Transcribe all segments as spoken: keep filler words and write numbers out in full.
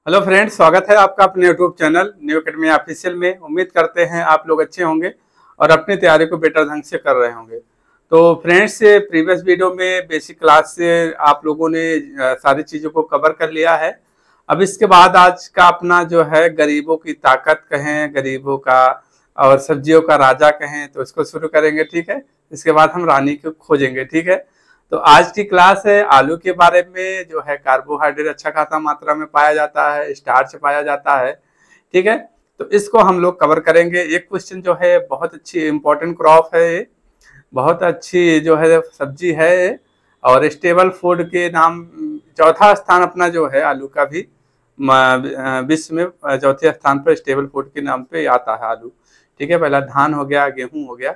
Hello friends, स्वागत है आपका अपने YouTube channel new academy official में। उम्मीद करते हैं आप लोग अच्छे होंगे और अपनी तैयारी को बेटर ढंग से कर रहे होंगे। तो फ्रेंड्स, प्रीवियस वीडियो में बेसिक क्लास से आप लोगों ने सारी चीज़ों को कवर कर लिया है। अब इसके बाद आज का अपना जो है गरीबों की ताकत कहें, गरीबों का और सब्जियों का राजा कहें, तो इसको शुरू करेंगे। ठीक है, इसके बाद हम रानी को खोजेंगे। ठीक है, तो आज की क्लास है आलू के बारे में। जो है कार्बोहाइड्रेट अच्छा खासा मात्रा में पाया जाता है, स्टार्च पाया जाता है। ठीक है, तो इसको हम लोग कवर करेंगे। एक क्वेश्चन जो है बहुत अच्छी इंपॉर्टेंट क्रॉप है, ये बहुत अच्छी जो है सब्जी है और स्टेबल फूड के नाम चौथा स्थान अपना जो है आलू का भी विश्व में चौथे स्थान पर स्टेबल फूड के नाम पे आता है आलू। ठीक है, पहला धान हो गया, गेहूं हो गया।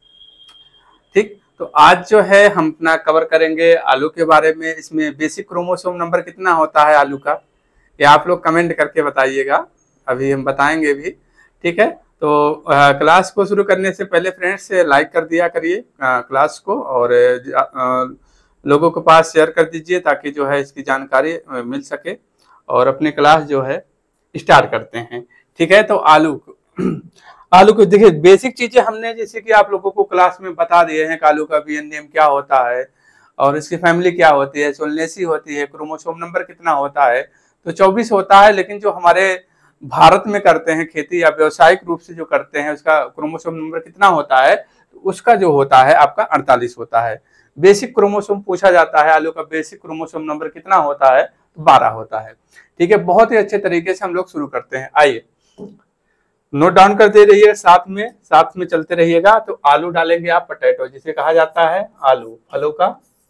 ठीक, तो आज जो है हम अपना कवर करेंगे आलू के बारे में। इसमें बेसिक क्रोमोसोम नंबर कितना होता है आलू का, ये आप लोग कमेंट करके बताइएगा, अभी हम बताएंगे भी। ठीक है, तो आ, क्लास को शुरू करने से पहले फ्रेंड्स लाइक कर दिया करिए क्लास को और आ, लोगों के पास शेयर कर दीजिए ताकि जो है इसकी जानकारी मिल सके। और अपनी क्लास जो है स्टार्ट करते हैं। ठीक है, तो आलू आलू को देखिए, बेसिक चीजें हमने जैसे कि आप लोगों को क्लास में बता दिए हैं। आलू का बी एन नेम क्या होता है और इसकी फैमिली क्या होती है, सोलनेसी होती है, क्रोमोसोम नंबर कितना होता है, तो चौबीस होता है। लेकिन जो हमारे भारत में करते हैं खेती या व्यवसायिक रूप से जो करते हैं उसका क्रोमोसोम नंबर कितना होता है, उसका जो होता है आपका अड़तालीस होता है। बेसिक क्रोमोसोम पूछा जाता है, आलू का बेसिक क्रोमोसोम नंबर कितना होता है, तो बारह होता है। ठीक है, बहुत ही अच्छे तरीके से हम लोग शुरू करते हैं। आइए नोट डाउन करते रहिए, साथ में साथ में चलते रहिएगा। तो आलू डालेंगे आप, पोटैटो जिसे कहा जाता है आलू, फलों का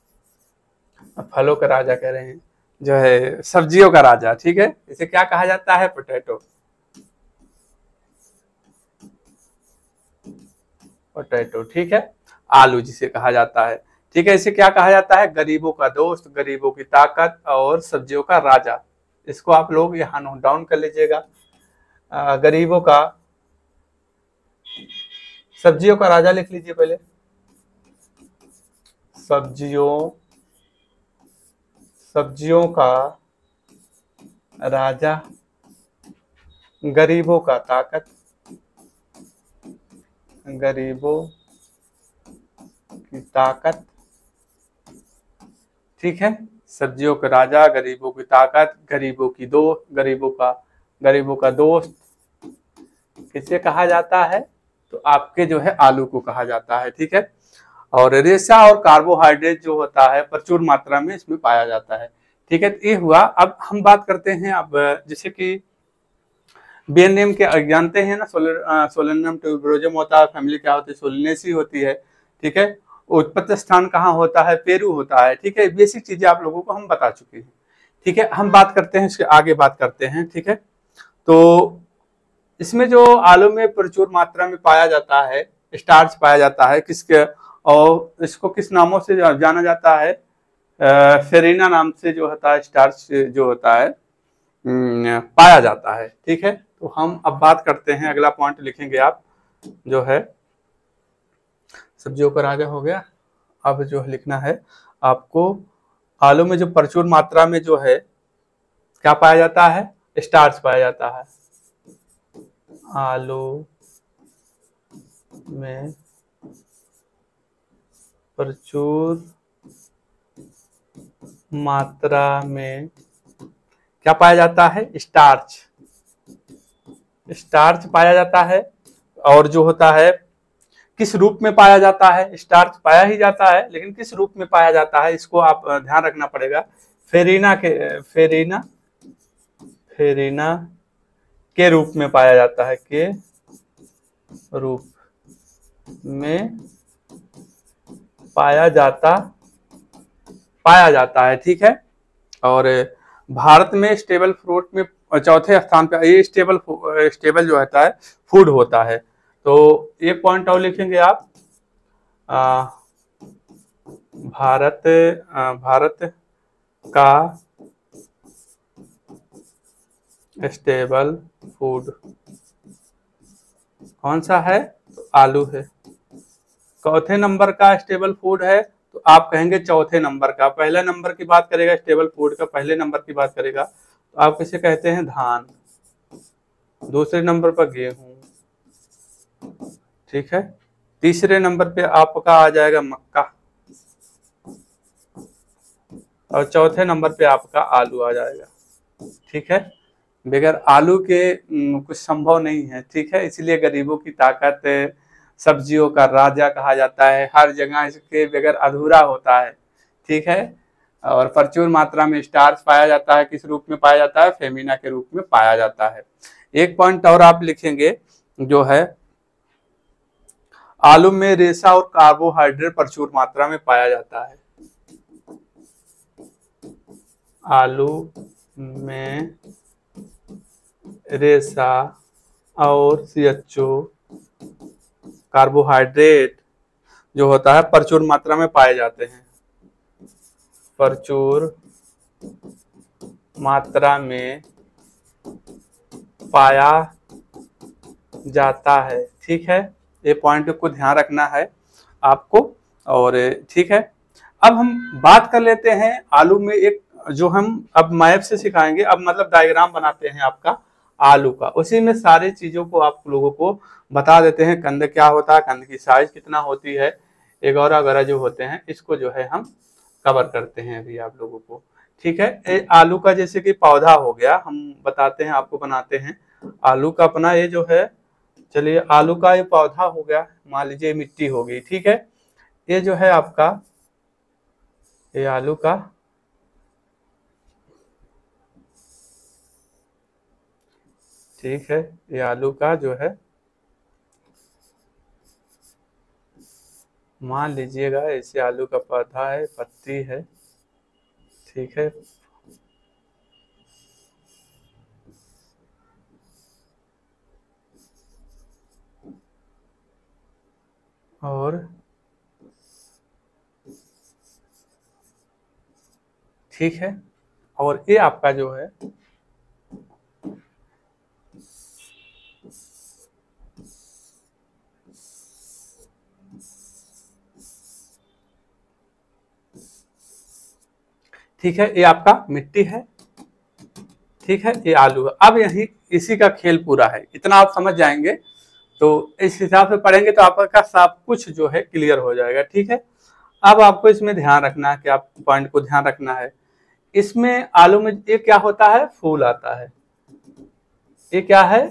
फलों का राजा कह रहे हैं, जो है सब्जियों का राजा। ठीक है, इसे क्या कहा जाता है, पोटैटो। पोटैटो ठीक है, आलू जिसे कहा जाता है। ठीक है, इसे क्या कहा जाता है, गरीबों का दोस्त, गरीबों की ताकत और सब्जियों का राजा। इसको आप लोग यहाँ नोट डाउन कर लीजिएगा। गरीबों का, सब्जियों का राजा लिख लीजिए पहले, सब्जियों सब्जियों का राजा, गरीबों का ताकत, गरीबों की ताकत। ठीक है, सब्जियों का राजा, गरीबों की ताकत, गरीबों की दो गरीबों का गरीबों का दोस्त किसे कहा जाता है, तो आपके जो है आलू को कहा जाता है। ठीक है, और रेशा और कार्बोहाइड्रेट जो होता है प्रचुर मात्रा में इसमें पाया जाता है। ठीक है, तो ये हुआ। अब हम बात करते हैं, अब जैसे कि बी एन नेम के जानते हैं ना, सोलर सोलेनम ट्यूबरोजम होता है, फैमिली क्या होती है, सोलनेसी होती है। ठीक है, उत्पत्ति स्थान कहाँ होता है, पेरू होता है। ठीक है, बेसिक चीजें आप लोगों को हम बता चुके हैं। ठीक है, हम बात करते हैं, इसके आगे बात करते हैं। ठीक है, तो इसमें जो आलू में प्रचुर मात्रा में पाया जाता है, स्टार्च पाया जाता है, किसके, और इसको किस नामों से जाना जाता है, फेरिना नाम से जो होता है, स्टार्च जो होता है पाया जाता है। ठीक है, तो हम अब बात करते हैं, अगला पॉइंट लिखेंगे आप, जो है सब्जियों का राजा हो गया। अब जो लिखना है आपको, आलू में जो प्रचुर मात्रा में जो है क्या पाया जाता है, स्टार्च पाया जाता है। आलू में प्रचुर मात्रा में क्या पाया जाता है, स्टार्च स्टार्च पाया जाता है। और जो होता है किस रूप में पाया जाता है, स्टार्च पाया ही जाता है, लेकिन किस रूप में पाया जाता है, इसको आप ध्यान रखना पड़ेगा। फेरिना के फेरिना फेरिना के रूप में पाया जाता है, के रूप में पाया जाता पाया जाता है। ठीक है, और भारत में स्टेबल फ्रूट में चौथे स्थान पर, ये स्टेबल स्टेबल जो होता है फूड होता है। तो एक पॉइंट और लिखेंगे आप, आ, भारत आ, भारत का स्टेबल फूड कौन सा है, तो आलू है। चौथे नंबर का स्टेबल फूड है, तो आप कहेंगे चौथे नंबर का। पहले नंबर की बात करेगा स्टेबल फूड का, पहले नंबर की बात करेगा तो आप किसे कहते हैं, धान। दूसरे नंबर पर गेहूं, ठीक है। तीसरे नंबर पे आपका आ जाएगा मक्का, और चौथे नंबर पे आपका आलू आ जाएगा, ठीक है। बगैर आलू के कुछ संभव नहीं है, ठीक है। इसलिए गरीबों की ताकत, सब्जियों का राजा कहा जाता है, हर जगह इसके बगैर अधूरा होता है, ठीक है। और प्रचुर मात्रा में स्टार्च पाया जाता है, किस रूप में पाया जाता है, फेमिना के रूप में पाया जाता है। एक पॉइंट और आप लिखेंगे जो है, आलू में रेशा और कार्बोहाइड्रेट प्रचुर मात्रा में पाया जाता है। आलू में रेशा और सी एच ओ कार्बोहाइड्रेट जो होता है प्रचुर मात्रा में पाए जाते हैं, प्रचुर मात्रा में पाया जाता है, ठीक है। ये पॉइंट को ध्यान रखना है आपको, और ठीक है। अब हम बात कर लेते हैं आलू में, एक जो हम अब मैप से सिखाएंगे, अब मतलब डायग्राम बनाते हैं आपका आलू का, उसी में सारी चीजों को आप लोगों को बता देते हैं। कंद क्या होता है, कंद की साइज कितना होती है, वगैरह वगैरह जो होते हैं, इसको जो है हम कवर करते हैं अभी आप लोगों को, ठीक है। ए, आलू का जैसे कि पौधा हो गया, हम बताते हैं आपको, बनाते हैं आलू का अपना ये जो है, चलिए आलू का ये पौधा हो गया, मान लीजिए मिट्टी हो गई, ठीक है। ये जो है आपका ये आलू का, ठीक है, ये आलू का जो है, मान लीजिएगा ऐसे आलू का पौधा है, पत्ती है, ठीक है। और ठीक है, और ये आपका जो है ठीक है, ये आपका मिट्टी है, ठीक है, ये आलू है। अब यही इसी का खेल पूरा है, इतना आप समझ जाएंगे तो इस हिसाब से पढ़ेंगे तो आपका सब कुछ जो है क्लियर हो जाएगा, ठीक है। अब आपको इसमें ध्यान रखना है कि आप पॉइंट को ध्यान रखना है, इसमें आलू में ये क्या होता है, फूल आता है। ये क्या है,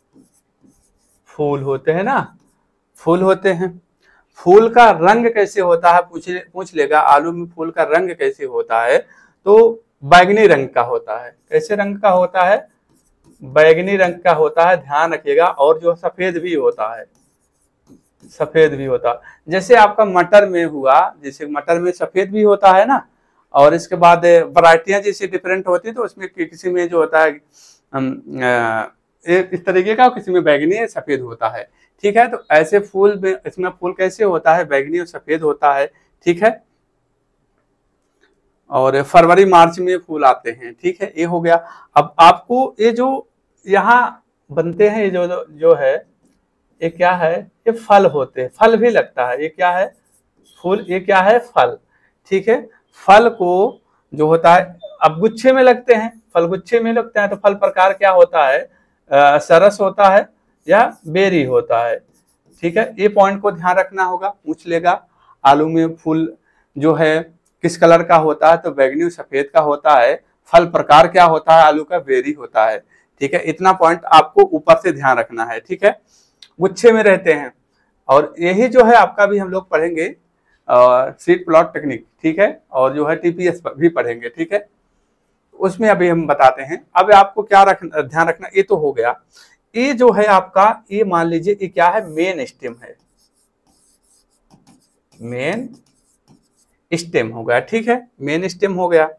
फूल होते हैं ना, फूल होते हैं। फूल का रंग कैसे होता है, पूछ पूछ लेगा, आलू में फूल का रंग कैसे होता है, तो बैगनी रंग का होता है। कैसे रंग का होता है, बैगनी रंग का होता है, ध्यान रखिएगा। और जो सफेद भी होता है, सफेद भी होता है। जैसे आपका मटर में हुआ, जैसे मटर में सफेद भी होता है ना, और इसके बाद वैरायटियां जैसे डिफरेंट होती है, तो उसमें किसी में जो होता है इस तरीके का, किसी में बैगनी सफेद होता है, ठीक है। तो ऐसे फूल में, इसमें फूल कैसे होता है, बैगनी और सफेद होता है, ठीक है। और फरवरी मार्च में फूल आते हैं, ठीक है, ये हो गया। अब आपको ये जो यहाँ बनते हैं, ये जो जो है, ये क्या है, ये फल होते हैं, फल भी लगता है। ये क्या है, फूल, ये क्या है, फल, ठीक है। फल को जो होता है, अब गुच्छे में लगते हैं, फल गुच्छे में लगते हैं, तो फल प्रकार क्या होता है, आ, सरस होता है या बेरी होता है, ठीक है। ये पॉइंट को ध्यान रखना होगा, पूछ लेगा आलू में फूल जो है किस कलर का होता है, तो बैगनी और सफेद का होता है। फल प्रकार क्या होता है, आलू का बेरी होता है, ठीक है। इतना पॉइंट आपको ऊपर से ध्यान रखना है, ठीक है। गुच्छे में रहते हैं, और यही जो है आपका भी हम लोग पढ़ेंगे सीड प्लॉट टेक्निक, ठीक है, और जो है टीपीएस पर भी पढ़ेंगे, ठीक है। उसमें अभी हम बताते हैं। अब आपको क्या रख ध्यान रखना, ये तो हो गया। ये जो है आपका, ये मान लीजिए ये क्या है, मेन स्टेम है, मेन स्टेम हो गया, ठीक है, मेन स्टेम हो गया।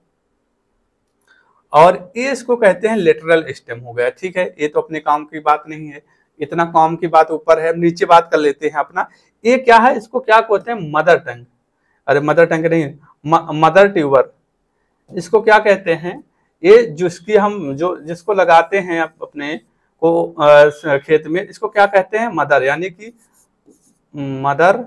और ये इसको कहते हैं लेटरल स्टेम हो गया, ठीक है। ये तो अपने काम की बात नहीं है, इतना काम की बात ऊपर है, नीचे बात कर लेते हैं अपना। ये क्या है, इसको क्या कहते हैं, मदर टंग, अरे मदर टंग नहीं, मदर ट्यूबर, इसको क्या कहते हैं, ये जिसकी हम जो जिसको लगाते हैं अपने को खेत में, इसको क्या कहते हैं, मदर, यानी कि मदर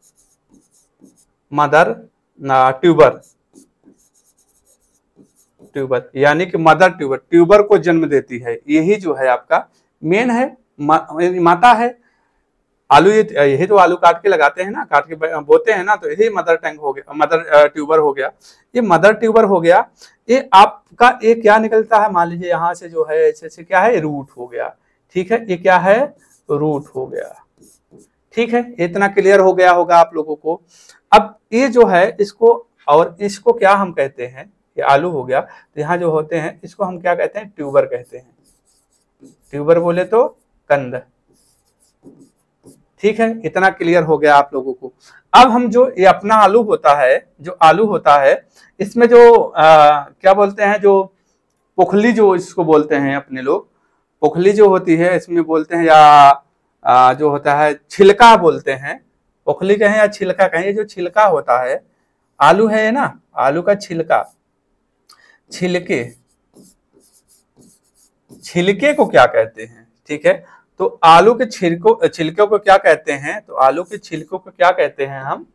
मदर ट्यूबर, ट्यूबर यानी कि मदर ट्यूबर, ट्यूबर को जन्म देती है, यही जो है आपका मेन है, मा, माता है। आलू ये यही तो आलू काट के लगाते हैं ना, काट के बोते हैं ना, तो यही मदर टैंक हो गया, मदर ट्यूबर हो गया। ये मदर ट्यूबर हो गया, ये आपका एक क्या निकलता है, मान लीजिए यहाँ से जो है ऐसे से क्या है, रूट हो गया, ठीक है, ये क्या है, रूट हो गया, ठीक है। इतना क्लियर हो गया होगा आप लोगों को। अब ये जो है इसको, और इसको क्या हम कहते हैं, ये आलू हो गया, तो यहाँ जो होते हैं इसको हम क्या कहते हैं, ट्यूबर कहते हैं। ट्यूबर बोले तो कंद, ठीक है। इतना क्लियर हो गया आप लोगों को। अब हम जो ये अपना आलू होता है, जो आलू होता है इसमें जो आ, क्या बोलते हैं, जो पोखली जो इसको बोलते हैं अपने लोग, पोखली जो होती है इसमें बोलते हैं, या आ, जो होता है छिलका बोलते हैं, पोखली कहें या छिलका कहें, ये जो छिलका होता है आलू है ना, आलू का छिलका, छिलके, छिलके को क्या कहते हैं, ठीक है। तो आलू के छिलकों छिलकों को क्या कहते हैं, तो आलू के छिलकों को क्या कहते हैं हम,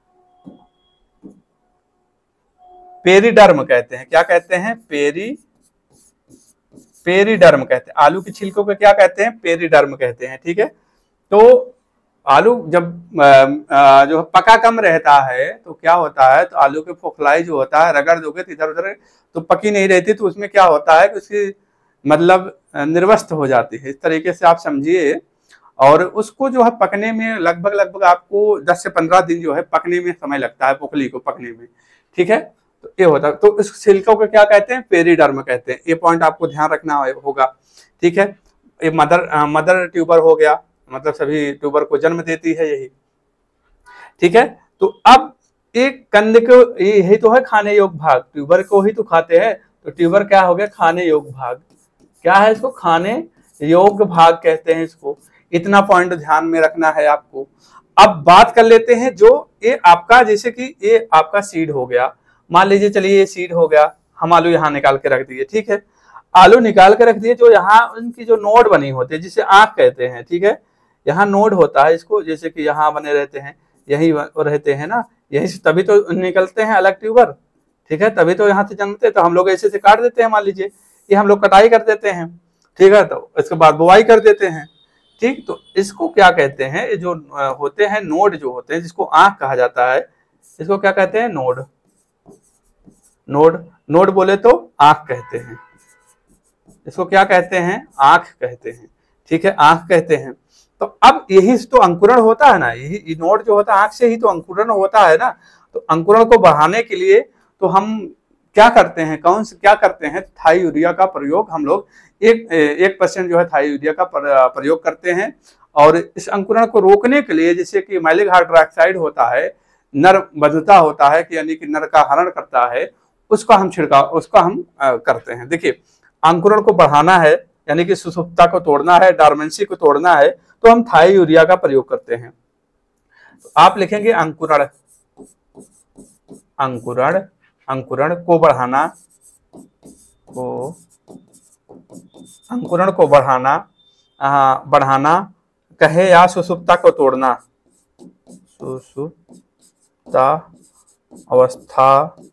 पेरिडर्म कहते हैं। क्या कहते हैं, पेरी पेरिडर्म कहते हैं। आलू के छिलकों को क्या कहते हैं, पेरिडर्म कहते हैं, ठीक है। तो आलू जब आ, जो पका कम रहता है तो क्या होता है, तो आलू के फोखलाई जो होता है रगड़ दोगे तो इधर उधर तो पकी नहीं रहती, तो उसमें क्या होता है कि उसकी मतलब निर्वस्त हो जाती है, इस तरीके से आप समझिए। और उसको जो है पकने में लगभग लगभग आपको दस से पंद्रह दिन जो है पकने में समय लगता है, पोखली को पकने में, ठीक है। तो ये होता है, तो इस छिलकों को क्या कहते हैं, पेरिडर्म कहते हैं। ये पॉइंट आपको ध्यान रखना होगा, ठीक है। ये मदर मदर ट्यूबर हो गया, मतलब सभी ट्यूबर को जन्म देती है यही, ठीक है। तो अब एक कंद को, यही तो है खाने योग्य भाग, ट्यूबर को ही तो खाते हैं, तो ट्यूबर क्या हो गया, खाने योग्य भाग। क्या है इसको, खाने योग्य भाग कहते हैं इसको। इतना पॉइंट ध्यान में रखना है आपको। अब बात कर लेते हैं जो ये आपका, जैसे कि ये आपका सीड हो गया, मान लीजिए चलिए ये सीड हो गया, हम आलू यहाँ निकाल के रख दिए, ठीक है। आलू निकाल के रख दिए, जो यहाँ उनकी जो नोड बनी होती है जिसे आंख कहते हैं, ठीक है। यहाँ नोड होता है इसको, जैसे कि यहाँ बने रहते हैं, यही रहते हैं ना, यही से तभी तो निकलते हैं अलग ट्यूबर, ठीक है, तभी तो यहाँ से जन्मते। तो हम लोग ऐसे से काट देते हैं, मान लीजिए ये हम लोग कटाई कर देते हैं, ठीक है, तो इसके बाद बुआई कर देते हैं, ठीक। तो इसको क्या कहते हैं, ये जो होते हैं नोड जो होते हैं, जिसको आंख कहा जाता है, इसको क्या कहते हैं, नोड। नोड नोड बोले तो आंख कहते हैं, इसको क्या कहते हैं, आंख कहते हैं, ठीक है, आंख कहते हैं। तो अब यही तो अंकुरण होता है ना, यही नोड जो होता है आंख से ही तो अंकुरण होता है ना। तो अंकुरण को बढ़ाने के लिए तो हम क्या करते हैं, कौन से क्या करते हैं, थाई यूरिया का प्रयोग हम लोग एक एक परसेंट जो है थाई यूरिया का प्रयोग करते हैं। और इस अंकुरण को रोकने के लिए, जैसे कि मैलिक हाइड्रोक्साइड होता है, नर बंधता होता है कि यानी कि नर का हरण करता है, उसका हम छिड़काव उसका हम करते हैं। देखिए, अंकुरण को बढ़ाना है यानी कि सुषुप्तता को तोड़ना है, डॉर्मेंसी को तोड़ना है, तो हम थाई यूरिया का प्रयोग करते हैं। तो आप लिखेंगे अंकुरण, अंकुरण अंकुरण को बढ़ाना, को अंकुरण को बढ़ाना आ, बढ़ाना कहे या सुषुप्तता को तोड़ना, सुषुप्तता अवस्था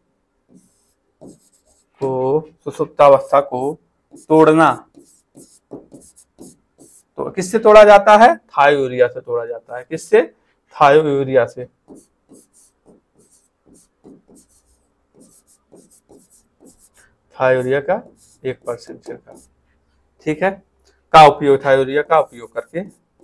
को सुषुप्तावस्था को तोड़ना। तो किससे तोड़ा जाता है, थाई यूरिया से तोड़ा जाता है। किससे, थाई यूरिया से। थाई यूरिया का एक परसेंट छिड़काव, ठीक है, का उपयोग, थाई यूरिया का उपयोग करके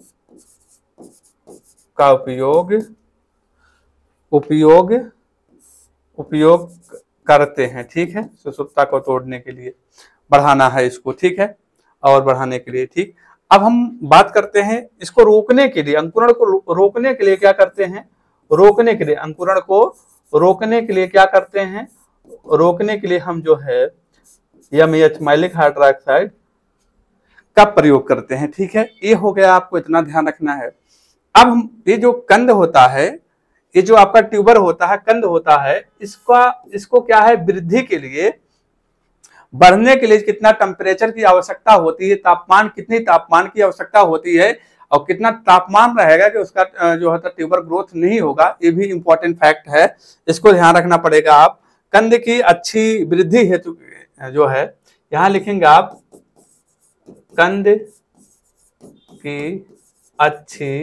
का उपयोग उपयोग उपयोग करते हैं, ठीक है, सुषुप्तता को तोड़ने के लिए बढ़ाना है इसको, ठीक है, और बढ़ाने के लिए, ठीक। अब हम बात करते हैं इसको रोकने के लिए, अंकुरण को रो, रोकने के लिए क्या करते हैं, रोकने के लिए अंकुरण को रोकने के लिए क्या करते हैं, रोकने के लिए हम जो है एम एच मैलिक हाइड्रोक्साइड का प्रयोग करते हैं, ठीक है। ये हो गया, आपको इतना ध्यान रखना है। अब हम ये जो कंद होता है, ये जो आपका ट्यूबर होता है, कंद होता है, इसका इसको क्या है, वृद्धि के लिए, बढ़ने के लिए कितना टेम्परेचर की आवश्यकता होती है, तापमान कितनी तापमान की आवश्यकता होती है, और कितना तापमान रहेगा कि उसका जो है ट्यूबर ग्रोथ नहीं होगा, ये भी इंपॉर्टेंट फैक्ट है, इसको ध्यान रखना पड़ेगा। आप कंद की अच्छी वृद्धि हेतु जो है यहाँ लिखेंगे आप कंद की अच्छी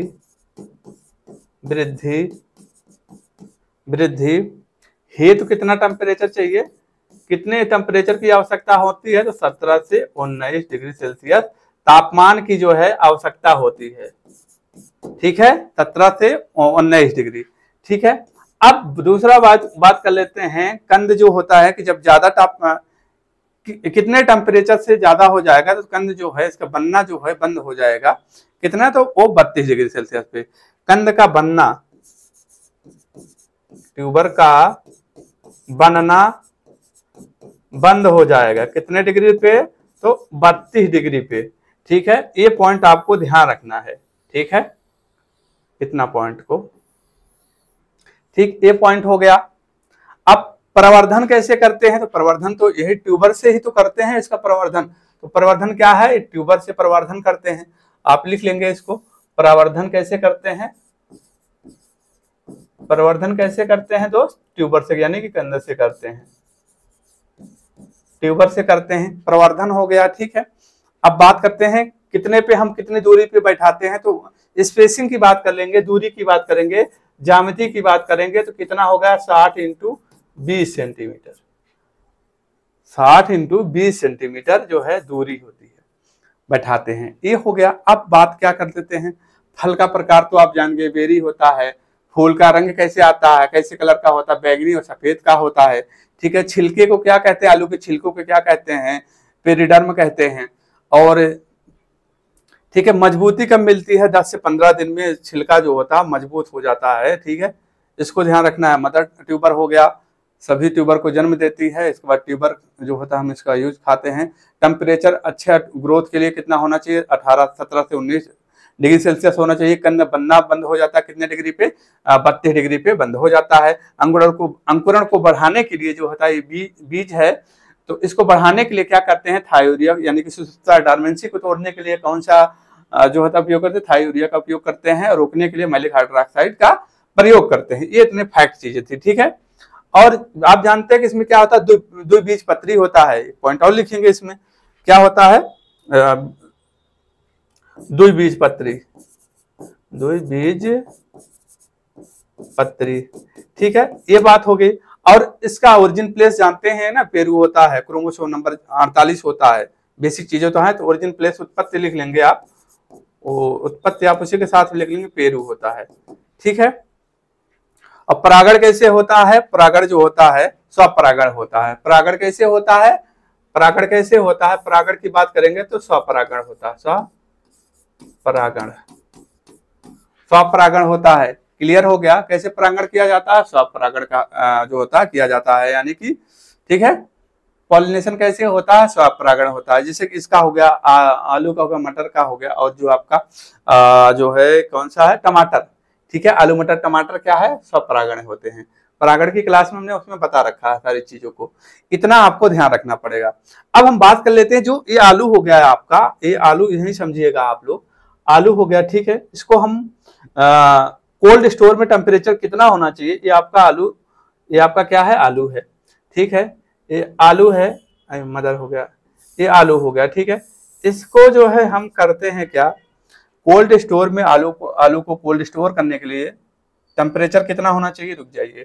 वृद्धि वृद्धि हेतु कितना टेम्परेचर चाहिए, कितने टेम्परेचर की आवश्यकता होती है, तो सत्रह से उन्नीस डिग्री सेल्सियस तापमान की जो है आवश्यकता होती है। ठीक है, सत्रह से उन्नीस डिग्री। ठीक है, अब दूसरा बात बात कर लेते हैं। कंद जो होता है कि जब ज्यादा ताप कि, कितने टेम्परेचर से ज्यादा हो जाएगा तो कंद जो है इसका बनना जो है बंद हो जाएगा। कितना, तो वो बत्तीस डिग्री सेल्सियस पे कंद का बनना, ट्यूबर का बनना बंद हो जाएगा। कितने डिग्री पे, तो बत्तीस डिग्री पे। ठीक है, ये पॉइंट आपको ध्यान रखना है। ठीक है, इतना पॉइंट को, ठीक, ये पॉइंट हो गया। अब प्रवर्धन कैसे करते हैं, तो प्रवर्धन तो यही ट्यूबर से ही तो करते हैं इसका प्रवर्धन। तो प्रवर्धन क्या है, ट्यूबर से प्रवर्धन करते हैं। आप लिख लेंगे इसको, प्रवर्धन कैसे करते हैं, प्रवर्धन कैसे करते हैं दोस्त, ट्यूबर से यानी कि कंद से करते हैं, ट्यूबर से करते हैं, प्रवर्धन हो गया। ठीक है, अब बात करते हैं कितने पे हम कितनी दूरी पे बैठाते हैं। तो स्पेसिंग की बात कर लेंगे, दूरी की बात करेंगे, ज्यामिति की बात करेंगे, तो कितना होगा साठ इंटू बीस सेंटीमीटर, साठ इंटू बीस सेंटीमीटर जो है दूरी होती है, बैठाते हैं। ये हो गया। अब बात क्या कर देते हैं, फल का प्रकार तो आप जान गए, बेरी होता है। फूल का रंग कैसे आता है, कैसे कलर का होता है, बैगनी और सफेद का होता है। ठीक है, छिलके को क्या कहते हैं, आलू के छिलकों को क्या कहते हैं, पेरिडर्म कहते हैं। और ठीक है, मजबूती कब मिलती है, दस से पंद्रह दिन में छिलका जो होता है मजबूत हो जाता है। ठीक है, इसको ध्यान रखना है। मदर ट्यूबर हो गया, सभी ट्यूबर को जन्म देती है। इसके बाद ट्यूबर जो होता है हम इसका यूज खाते हैं। टेम्परेचर अच्छे ग्रोथ के लिए कितना होना चाहिए, अठारह सत्रह से उन्नीस डिग्री सेल्सियस होना चाहिए। कंद बनना बंद हो जाता है कितने डिग्री पे, बत्तीस डिग्री पे बंद हो जाता है। अंकुरण को अंकुरण को बढ़ाने के लिए जो होता है बी, बीज है, तो इसको बढ़ाने के लिए क्या करते हैं, थायोरिया यानी कि सुस्तता डॉर्मेंसी को तोड़ने के लिए कौन सा जो होता है उपयोग करते हैं, थायोरिया का उपयोग करते हैं। और रोकने के लिए मैलिक हाइड्रोक्साइड का प्रयोग करते हैं। ये इतने फैक्ट चीजें थी। ठीक है, और आप जानते हैं कि इसमें क्या होता है, द्विबीजपत्री होता है। पॉइंट और लिखेंगे इसमें क्या होता है, द्विबीजपत्री, द्विबीजपत्री। ठीक है, ये बात हो गई। और इसका ओरिजिन प्लेस जानते हैं ना, पेरू होता है, क्रोमोसोम नंबर अड़तालीस होता है। बेसिक चीजें तो है, तो ओरिजिन प्लेस उत्पत्ति लिख लेंगे आप, उत्पत्ति आप उसी के साथ लिख लेंगे, पेरू होता है। ठीक है, और परागण कैसे होता है, परागण जो होता है स्वपरागण होता है। परागण कैसे होता है, परागण कैसे होता है, परागण की बात करेंगे तो स्वपरागण होता है, स्वपरागण, स्वपरागण होता है। क्लियर हो गया, कैसे परागण किया जाता है, स्वपरागण का जो होता है किया जाता है, यानी कि ठीक है। पॉलिनेशन कैसे होता है, स्वपरागण होता है। जैसे कि इसका हो गया, आ, आलू का हो गया, मटर का हो गया, और जो आपका आ, जो है कौन सा है, टमाटर। ठीक है, आलू मटर टमाटर क्या है, स्वपरागण होते हैं। परागण की क्लास में हमने उसमें बता रखा है सारी चीजों को, इतना आपको ध्यान रखना पड़ेगा। अब हम बात कर लेते हैं, जो ये आलू हो गया है आपका, ये आलू यही समझिएगा आप लोग, आलू हो गया। ठीक है, इसको हम कोल्ड स्टोर में टेम्परेचर कितना होना चाहिए, ये आपका आलू, ये आपका क्या है, आलू है। ठीक है, ये आलू है, मदर हो गया, ये आलू हो गया। ठीक है, इसको जो है हम करते हैं क्या, कोल्ड स्टोर में आलू को आलू को कोल्ड स्टोर करने के लिए टेम्परेचर कितना होना चाहिए, रुक जाइए,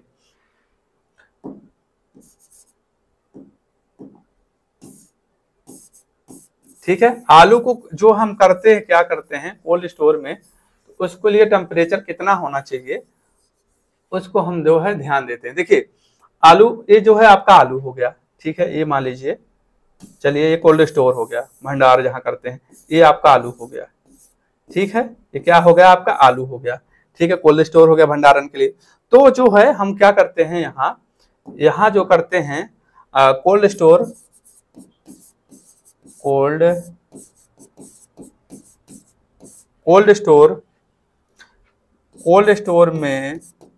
ठीक है। आलू को जो हम करते हैं, क्या करते हैं कोल्ड स्टोर में, तो उसके लिए टेम्परेचर कितना होना चाहिए उसको हम जो है ध्यान देते हैं। देखिए आलू, ये जो है आपका आलू हो गया। ठीक है, ये मान लीजिए, चलिए ये कोल्ड स्टोर हो गया, भंडार जहां करते हैं, ये आपका आलू हो गया। ठीक है, ये क्या हो गया, आपका आलू हो गया। ठीक है, कोल्ड स्टोर हो गया भंडारण के लिए। तो जो है हम क्या करते हैं, यहाँ यहाँ जो करते हैं cold store, cold cold store cold store में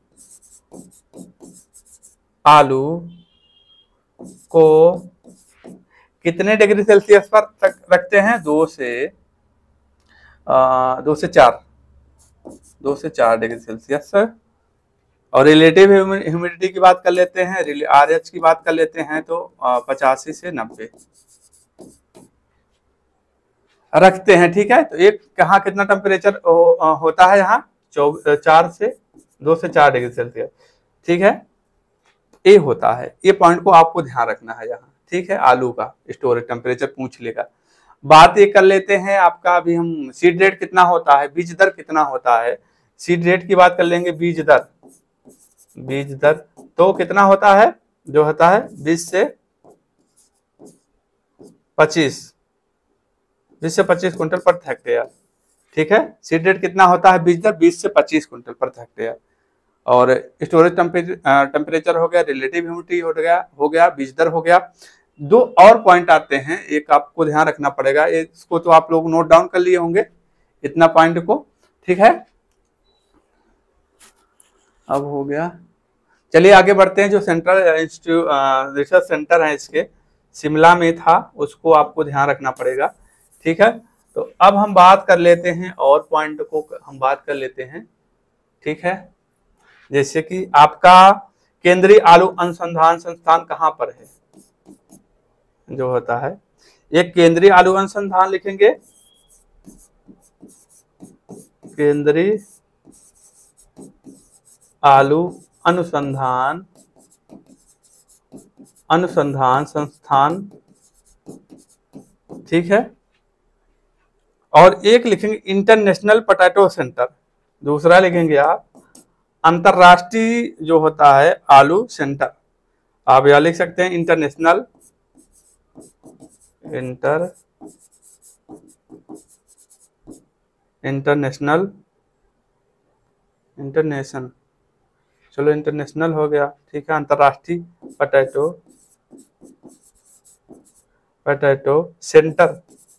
आलू को कितने डिग्री सेल्सियस पर रखते हैं, दो से आ, दो से चार दो से चार डिग्री सेल्सियस और रिलेटिव ह्यूमिडिटी की बात कर लेते हैं, आर एच की बात कर लेते हैं तो पचासी से नब्बे रखते हैं। ठीक है, तो एक कहाँ कितना टेम्परेचर हो, होता है यहाँ चार से दो से चार डिग्री सेल्सियस। ठीक है, ये होता है, ये पॉइंट को आपको ध्यान रखना है यहाँ। ठीक है, आलू का स्टोरेज टेम्परेचर पूछ लेगा। बात ये कर लेते हैं आपका, अभी हम सीड रेट कितना होता है, बीज दर कितना होता है, सीड रेट की बात कर लेंगे। बीज दर बीज दर तो कितना होता है, जो होता है बीस से पच्चीस बीस से पच्चीस कुंटल पर हेक्टेयर। ठीक है, सीड रेट कितना होता है, बीज दर बीस से पच्चीस कुंटल पर हेक्टेयर। और स्टोरेज टेम्परेचर हो गया, रिलेटिव ह्यूमिडिटी हो गया हो गया बीज दर हो गया। दो और पॉइंट आते हैं, एक आपको ध्यान रखना पड़ेगा, इसको तो आप लोग नोट डाउन कर लिए होंगे इतना पॉइंट को। ठीक है, अब हो गया, चलिए आगे बढ़ते हैं। जो सेंट्रल इंस्टीट्यूट रिसर्च सेंटर है इसके शिमला में था, उसको आपको ध्यान रखना पड़ेगा। ठीक है, तो अब हम बात कर लेते हैं और पॉइंट को हम बात कर लेते हैं। ठीक है, जैसे कि आपका केंद्रीय आलू अनुसंधान संस्थान कहाँ पर है, जो होता है एक केंद्रीय आलू अनुसंधान लिखेंगे, केंद्रीय आलू अनुसंधान अनुसंधान संस्थान। ठीक है, और एक लिखेंगे इंटरनेशनल पोटैटो सेंटर, दूसरा लिखेंगे आप अंतरराष्ट्रीय जो होता है आलू सेंटर। आप यह लिख सकते हैं इंटरनेशनल इंटर इंटरनेशनल इंटरनेशनल चलो इंटरनेशनल हो गया। ठीक है, अंतरराष्ट्रीय पोटैटो पोटैटो सेंटर।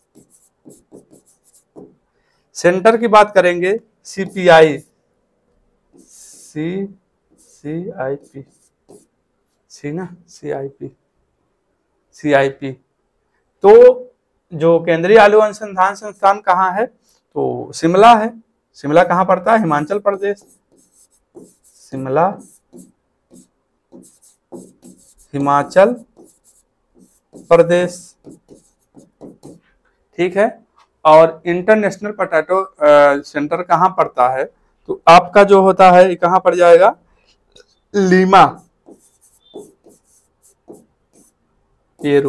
सेंटर की बात करेंगे CPI C C I P C ना सी I P C I P. तो जो केंद्रीय आलू अनुसंधान संस्थान कहाँ है, तो शिमला है। शिमला कहाँ पड़ता है, हिमाचल प्रदेश। शिमला हिमाचल प्रदेश। ठीक है, और इंटरनेशनल पोटैटो सेंटर कहाँ पड़ता है, तो आपका जो होता है कहाँ पड़ जाएगा, लीमा पेरू।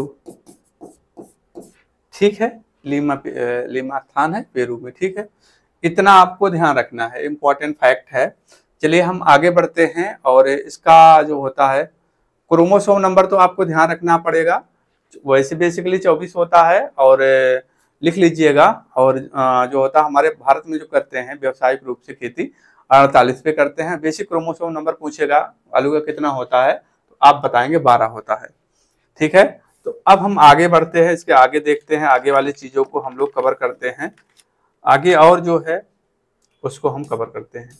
ठीक है, लीमा लीमा स्थान है पेरू में। ठीक है, इतना आपको ध्यान रखना है, इंपॉर्टेंट फैक्ट है। चलिए हम आगे बढ़ते हैं, और इसका जो होता है क्रोमोसोम नंबर तो आपको ध्यान रखना पड़ेगा। वैसे बेसिकली चौबीस होता है, और लिख लीजिएगा। और जो होता है हमारे भारत में जो करते हैं व्यावसायिक रूप से खेती अड़तालीस पे करते हैं। बेसिक क्रोमोसोम नंबर पूछेगा आलू का कितना होता है, तो आप बताएंगे बारह होता है। ठीक है, तो अब हम आगे बढ़ते हैं, इसके आगे देखते हैं, आगे वाली चीजों को हम लोग कवर करते हैं आगे, और जो है उसको हम कवर करते हैं।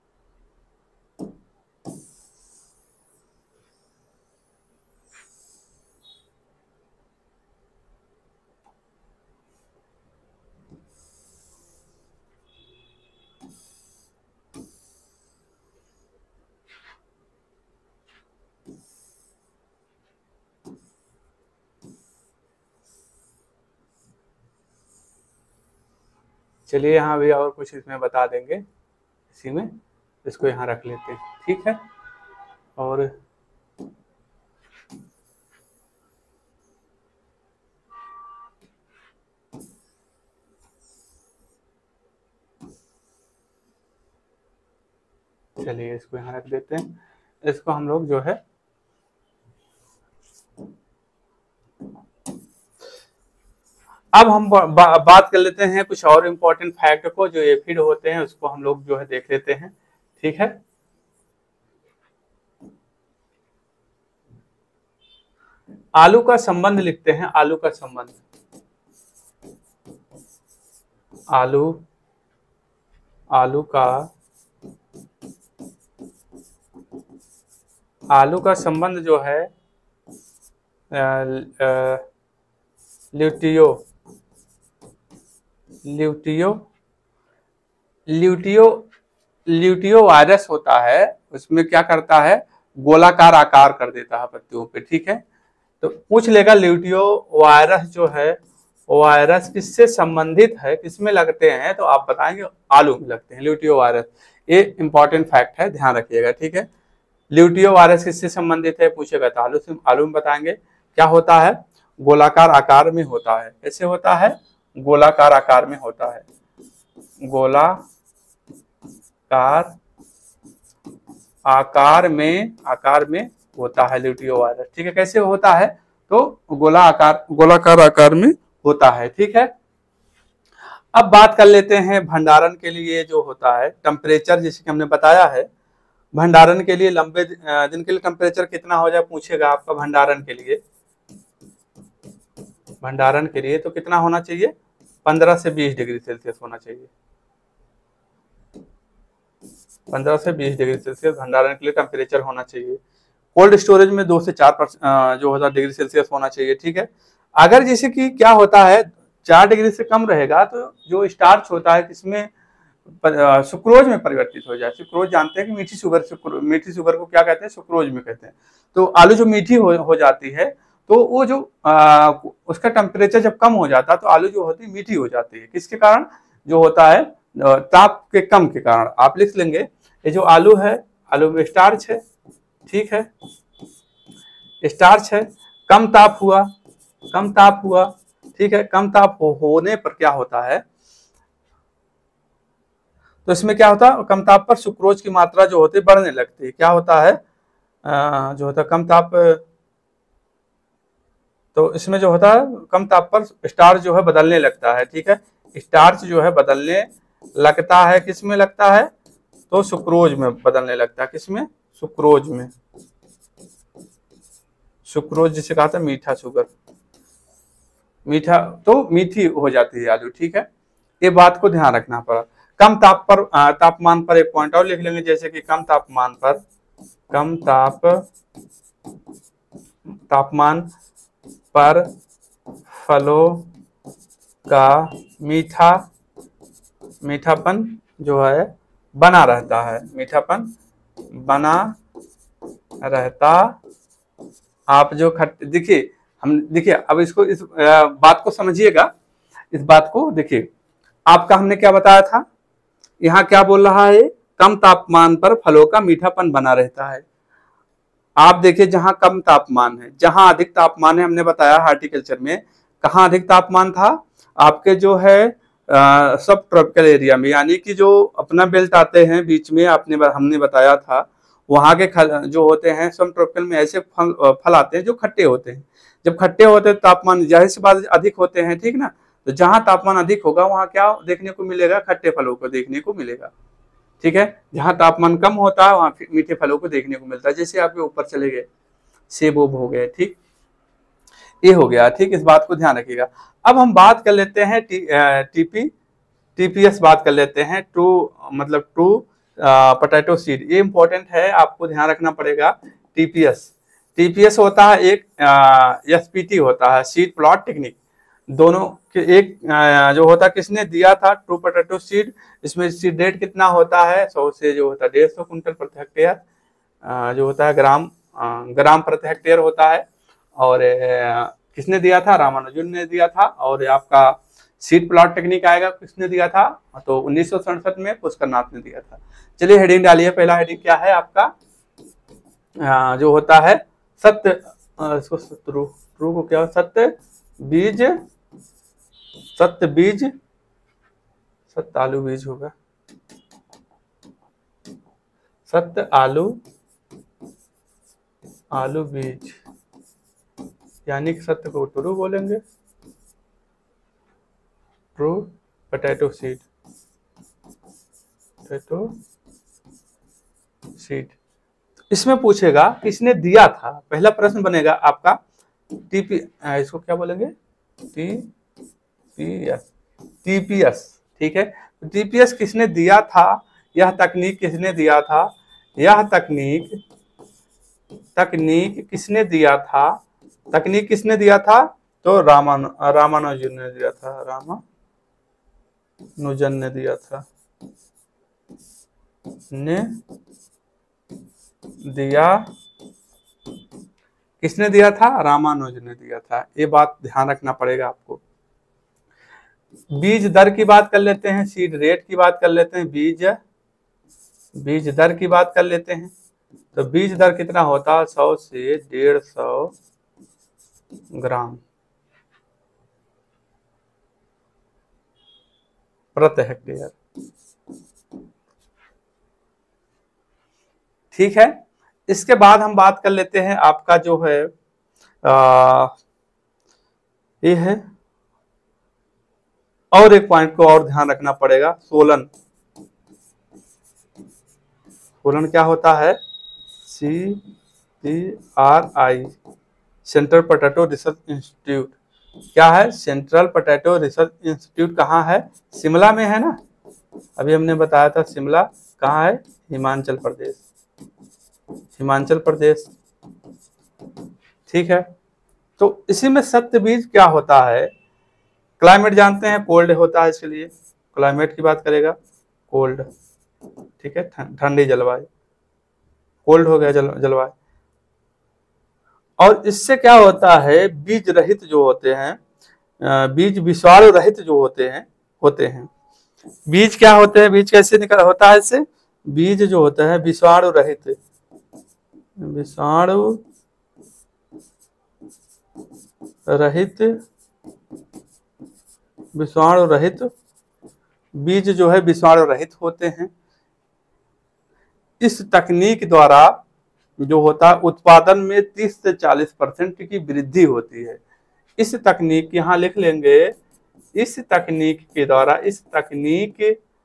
चलिए यहाँ भी और कुछ इसमें बता देंगे, इसी में इसको यहाँ रख लेते हैं। ठीक है, और चलिए इसको यहाँ रख देते हैं। इसको हम लोग जो है अब हम बा, बात कर लेते हैं कुछ और इम्पोर्टेंट फैक्ट को, जो एफिड होते हैं उसको हम लोग जो है देख लेते हैं। ठीक है, आलू का संबंध लिखते हैं, आलू का संबंध, आलू आलू का आलू का संबंध जो है ल्यूटियो ल्यूटियो ल्यूटियो ल्यूटियो वायरस होता है उसमें क्या करता है, गोलाकार आकार कर देता है पत्तियों पे, ठीक है। तो पूछ लेगा ल्यूटियो वायरस जो है वायरस किससे संबंधित है, किसमें लगते हैं, तो आप बताएंगे आलू में लगते हैं ल्यूटियो वायरस। ये इंपॉर्टेंट फैक्ट है, ध्यान रखिएगा, ठीक है। ल्यूटियो वायरस किससे संबंधित है पूछेगा तो आलू से, आलू में बताएंगे। क्या होता है, गोलाकार आकार में होता है। कैसे होता है, गोलाकार आकार में होता है, गोलाकार आकार में आकार में होता है ल्यूटियो वायरस, ठीक है। कैसे होता है, तो गोला आकार गोलाकार आकार में होता है, ठीक है। अब बात कर लेते हैं भंडारण के लिए जो होता है टेम्परेचर, जैसे कि हमने बताया है भंडारण के लिए लंबे दिन के लिए टेम्परेचर कितना हो जाए पूछेगा आपका। भंडारण के लिए भंडारण के लिए तो कितना होना चाहिए, पंद्रह से बीस डिग्री सेल्सियस होना चाहिए, पंद्रह से बीस डिग्री सेल्सियस भंडारण के लिए टेम्परेचर होना चाहिए। कोल्ड स्टोरेज में दो से चार जो होता है डिग्री सेल्सियस होना चाहिए, ठीक है। अगर जैसे कि क्या होता है चार डिग्री से कम रहेगा तो जो स्टार्च होता है किसमें, सुक्रोज में परिवर्तित हो जाए। सुक्रोज जानते हैं कि मीठी शुगर, मीठी शुगर को क्या कहते हैं, सुक्रोज में कहते हैं। तो आलू जो मीठी हो, हो जाती है तो वो जो आ, उसका टेम्परेचर जब कम हो जाता है तो आलू जो होती है मीठी हो जाती है। किसके कारण, जो होता है ताप के कम के कारण। आप लिख लेंगे ये जो आलू है, आलू में स्टार्च है, ठीक है, स्टार्च है, कम ताप हुआ, कम ताप हुआ, ठीक है। कम ताप हो, होने पर क्या होता है, तो इसमें क्या होता है, कम ताप पर सुक्रोज की मात्रा जो होती है बढ़ने लगती है। क्या होता है, आ, जो होता है कम ताप, तो इसमें जो होता है कम ताप पर स्टार्च जो है बदलने लगता है, ठीक है। स्टार्च जो है बदलने लगता है, किस में लगता है, तो सुक्रोज में बदलने लगता है। किसमें, सुक्रोज में। सुक्रोज जिसे कहा था मीठा शुगर, मीठा, तो मीठी हो जाती है आलू, ठीक है। ये बात को ध्यान रखना पड़ा। कम ताप पर तापमान पर एक पॉइंट और लिख लेंगे, जैसे कि कम तापमान पर, कम ताप तापमान पर फलों का मीठा मीठापन जो है बना रहता है, मीठापन बना रहता। आप जो खट देखिए, हम देखिए अब इसको, इस बात को समझिएगा, इस बात को देखिए। आपका हमने क्या बताया था, यहाँ क्या बोल रहा है, कम तापमान पर फलों का मीठापन बना रहता है। आप देखिए जहां कम तापमान है, जहां अधिक तापमान है, हमने बताया हार्टिकल्चर में कहाँ अधिक तापमान था, आपके जो है सब ट्रॉपिकल एरिया में, यानी कि जो अपना बेल्ट आते हैं बीच में, आपने हमने बताया था वहां के जो होते हैं सब ट्रॉपिकल में ऐसे फल फल आते हैं जो खट्टे होते हैं। जब खट्टे होते हैं तापमान जाहिर सी बात अधिक होते हैं, ठीक ना। तो जहां तापमान अधिक होगा वहां क्या देखने को मिलेगा, खट्टे फलों को देखने को मिलेगा, ठीक है। जहां तापमान कम होता है वहां मीठे फलों को देखने को मिलता है। जैसे आपके ऊपर चले गए सेब ओब हो गए, ठीक, ये हो गया, ठीक। इस बात को ध्यान रखिएगा। अब हम बात कर लेते हैं टी, टीपी टीपीएस बात कर लेते हैं, ट्रू मतलब ट्रू पोटैटो सीड। ये इंपॉर्टेंट है, आपको ध्यान रखना पड़ेगा। टीपीएस टीपीएस होता है एक, एसपीटी होता है, सीड प्लॉट टेक्निक। दोनों के एक जो होता है, किसने दिया था, ट्रू पोटैटो सीड। इसमें सीड रेट कितना होता है, सौ से जो होता है डेढ़ सौ कुंटल प्रति हेक्टेयर जो होता है, ग्राम ग्राम प्रति हेक्टेयर होता है। और किसने दिया था, रामानुजन ने दिया था। और आपका सीड प्लॉट टेक्निक आएगा, किसने दिया था, तो उन्नीस सौ सड़सठ में पुष्करनाथ ने दिया था। चलिए हेडिंग डालिए। पहला हेडिंग क्या है आपका, आ, जो होता है सत्य, इसको ट्रू ट्रू को क्या, सत्य बीज, सत्य बीज, सत्य आलू बीज होगा, सत्य आलू आलू बीज, यानी कि सत्य को ट्रू बोलेंगे, true potato seed, potato seed. इसमें पूछेगा किसने दिया था, पहला प्रश्न बनेगा आपका टीपी, इसको क्या बोलेंगे, टीपीएस, टीपीएस, ठीक है। टीपीएस किसने दिया था, यह तकनीक किसने दिया था, यह तकनीक तकनीक किसने दिया था, तकनीक किसने दिया था, तो रामान रामानुजन ने दिया था, रामानुजन ने दिया था। ने दिया, किसने दिया था? रामानुज ने दिया था। ये बात ध्यान रखना पड़ेगा आपको। बीज दर की बात कर लेते हैं, सीड रेट की बात कर लेते हैं, बीज बीज दर की बात कर लेते हैं। तो बीज दर कितना होता है? सौ से डेढ़ सौ ग्राम प्रति हेक्टेयर। ठीक है। इसके बाद हम बात कर लेते हैं आपका जो है आ, ये है, और एक पॉइंट को और ध्यान रखना पड़ेगा, सोलन। सोलन क्या होता है? C P R I, central potato research institute. क्या है? सेंट्रल पोटैटो रिसर्च इंस्टीट्यूट कहाँ है? शिमला में है ना। अभी हमने बताया था शिमला कहाँ है? हिमाचल प्रदेश, हिमाचल प्रदेश। ठीक है। तो इसी में सत्य बीज क्या होता है? क्लाइमेट जानते हैं, कोल्ड होता है, इसके लिए क्लाइमेट की बात करेगा, कोल्ड। ठीक है, ठंडी जलवायु, कोल्ड हो गया जल जलवायु। और इससे क्या होता है? बीज रहित जो होते हैं, बीज विषाणु रहित जो होते हैं होते हैं बीज क्या होते हैं? बीज कैसे निकल होता है इससे? बीज जो होता है विषाणु रहित, विषाणु रहित विषाणु रहित बीज जो है विषाणु रहित होते हैं। इस तकनीक द्वारा जो होता है उत्पादन में तीस से चालीस परसेंट की वृद्धि होती है। इस तकनीक, यहाँ लिख लेंगे, इस तकनीक के द्वारा, इस तकनीक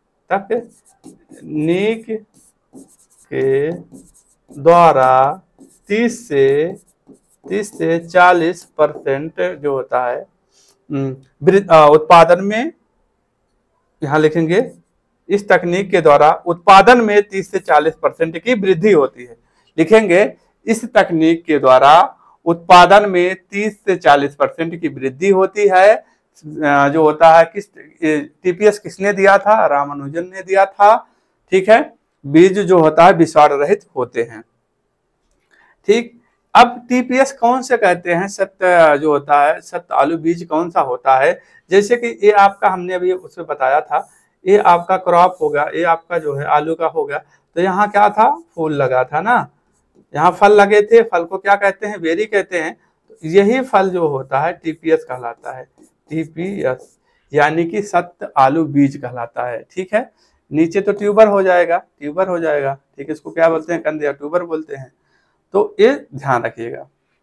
तकनीक के द्वारा तीस से तीस से चालीस परसेंट जो होता है उत्पादन में, यहाँ लिखेंगे, इस तकनीक के द्वारा उत्पादन में तीस से चालीस परसेंट की वृद्धि होती है। लिखेंगे, इस तकनीक के द्वारा उत्पादन में तीस से चालीस परसेंट की वृद्धि होती है। जो होता है किस टीपीएस किसने दिया था? रामानुजन ने दिया था। ठीक है। बीज जो होता है विषाणु रहित होते हैं। ठीक। अब टीपीएस कौन से कहते हैं? सत्य जो होता है, सत्य आलू बीज कौन सा होता है? जैसे कि ये आपका, हमने अभी उसमें बताया था, ये आपका क्रॉप हो गया, ये आपका जो है आलू का हो गया। तो यहाँ क्या था? फूल लगा था ना, यहाँ फल लगे थे। फल को क्या कहते हैं? बेरी कहते हैं। तो यही फल जो होता है टीपीएस कहलाता है, टीपीएस, यानी कि सत्य आलू बीज कहलाता है। ठीक है। नीचे तो ट्यूबर हो जाएगा, ट्यूबर हो जाएगा। ठीक है। इसको क्या बोलते हैं? कंद या ट्यूबर बोलते हैं। तो ये ध्यान रखिएगा,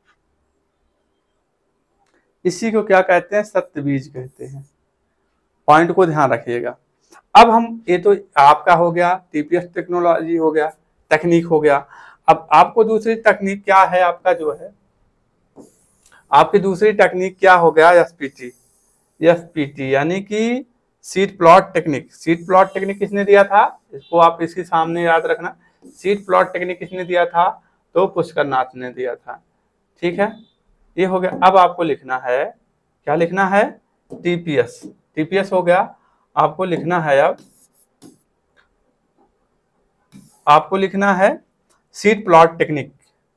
इसी को क्या कहते हैं? सत्य बीज कहते हैं। पॉइंट को ध्यान रखिएगा। अब हम, ये तो आपका हो गया टीपीएस टेक्नोलॉजी हो गया, तकनीक हो गया। अब आपको दूसरी तकनीक क्या है? आपका जो है, आपकी दूसरी तकनीक क्या हो गया? एसपीटी। एसपीटी यानी कि seed plot technique. Seed plot technique किसने दिया था? इसको आप इसके सामने याद रखना। सीड प्लॉट टेक्निक किसने दिया था? तो पुष्कर नाथ ने दिया था। ठीक है। ये हो गया। अब आपको लिखना है, क्या लिखना है? टीपीएस। टीपीएस हो गया। आपको लिखना है, अब आपको लिखना है seed plot technique.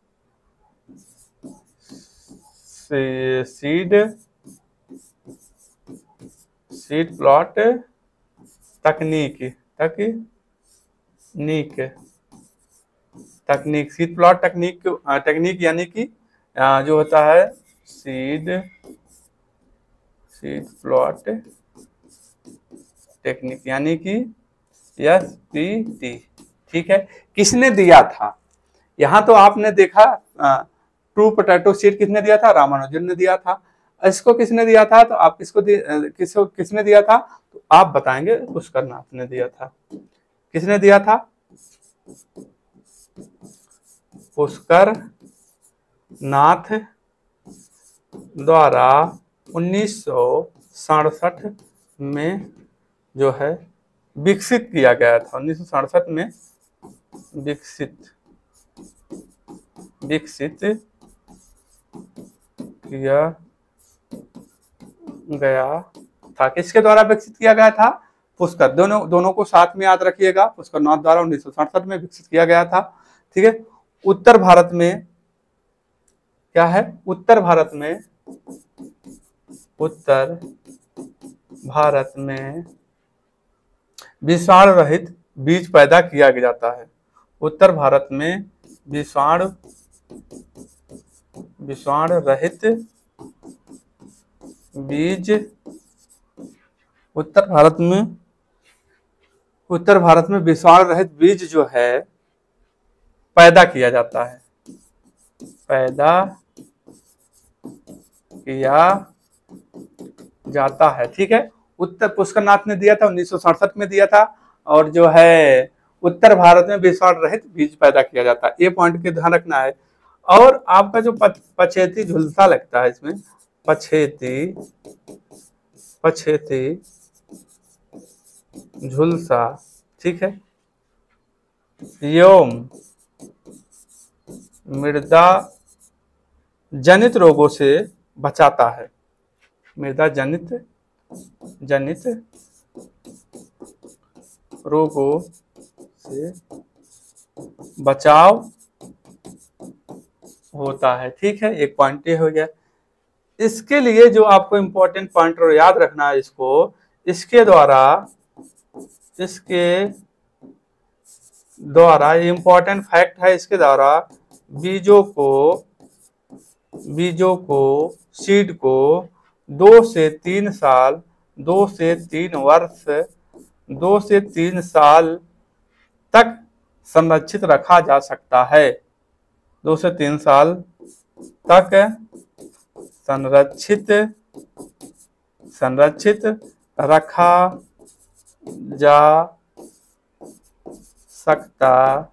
Seed seed plot तकनीक तकनीक तकनीक सीड प्लॉट टेक्निक टेक्निक यानी कि जो होता है सीड सीड प्लॉट टेक्निक यानी कि एसपीटी। ठीक है। किसने दिया था? यहाँ तो आपने देखा, ट्रू पोटैटो सीड किसने दिया था? रामानुजन ने दिया था। इसको किसने दिया था? तो आप इसको किसको किसने दिया था? तो आप बताएंगे, पुष्कर नाथ ने दिया था। किसने दिया था? पुष्कर नाथ द्वारा उन्नीस सौ सड़सठ में जो है विकसित किया गया था। उन्नीस सौ सड़सठ में विकसित विकसित किया गया था। किसके द्वारा विकसित किया गया था? पुष्कर, दोनों दोनों को साथ में याद रखिएगा। पुष्कर नाथ द्वारा उन्नीस सौ सड़सठ में विकसित किया गया था। ठीक है। उत्तर भारत में क्या है, उत्तर भारत में उत्तर भारत में विषाणु रहित बीज पैदा किया जाता है। उत्तर भारत में विषाणु विषाणु रहित बीज उत्तर भारत में उत्तर भारत में विषाणु रहित बीज जो है पैदा किया जाता है, पैदा किया जाता है। ठीक है। उत्तर पुष्कर नाथ ने दिया था, उन्नीस सौ सड़सठ में दिया था, और जो है उत्तर भारत में विषाणु रहित बीज पैदा किया जाता है। ये पॉइंट के ध्यान रखना है। और आपका जो पछेती झुलसा लगता है इसमें, पछेती पछेती झुलसा, ठीक है, एवं मृदा जनित रोगों से बचाता है। मृदा जनित जनित रोगों से बचाव होता है। ठीक है। एक पॉइंट ये हो गया। इसके लिए जो आपको इंपॉर्टेंट पॉइंट याद रखना है, इसको इसके द्वारा इसके द्वारा इंपॉर्टेंट फैक्ट है, इसके द्वारा बीजों को बीजों को सीड को दो से तीन साल दो से तीन वर्ष दो से तीन साल तक संरक्षित रखा जा सकता है। दो से तीन साल तक संरक्षित संरक्षित रखा जा सकता।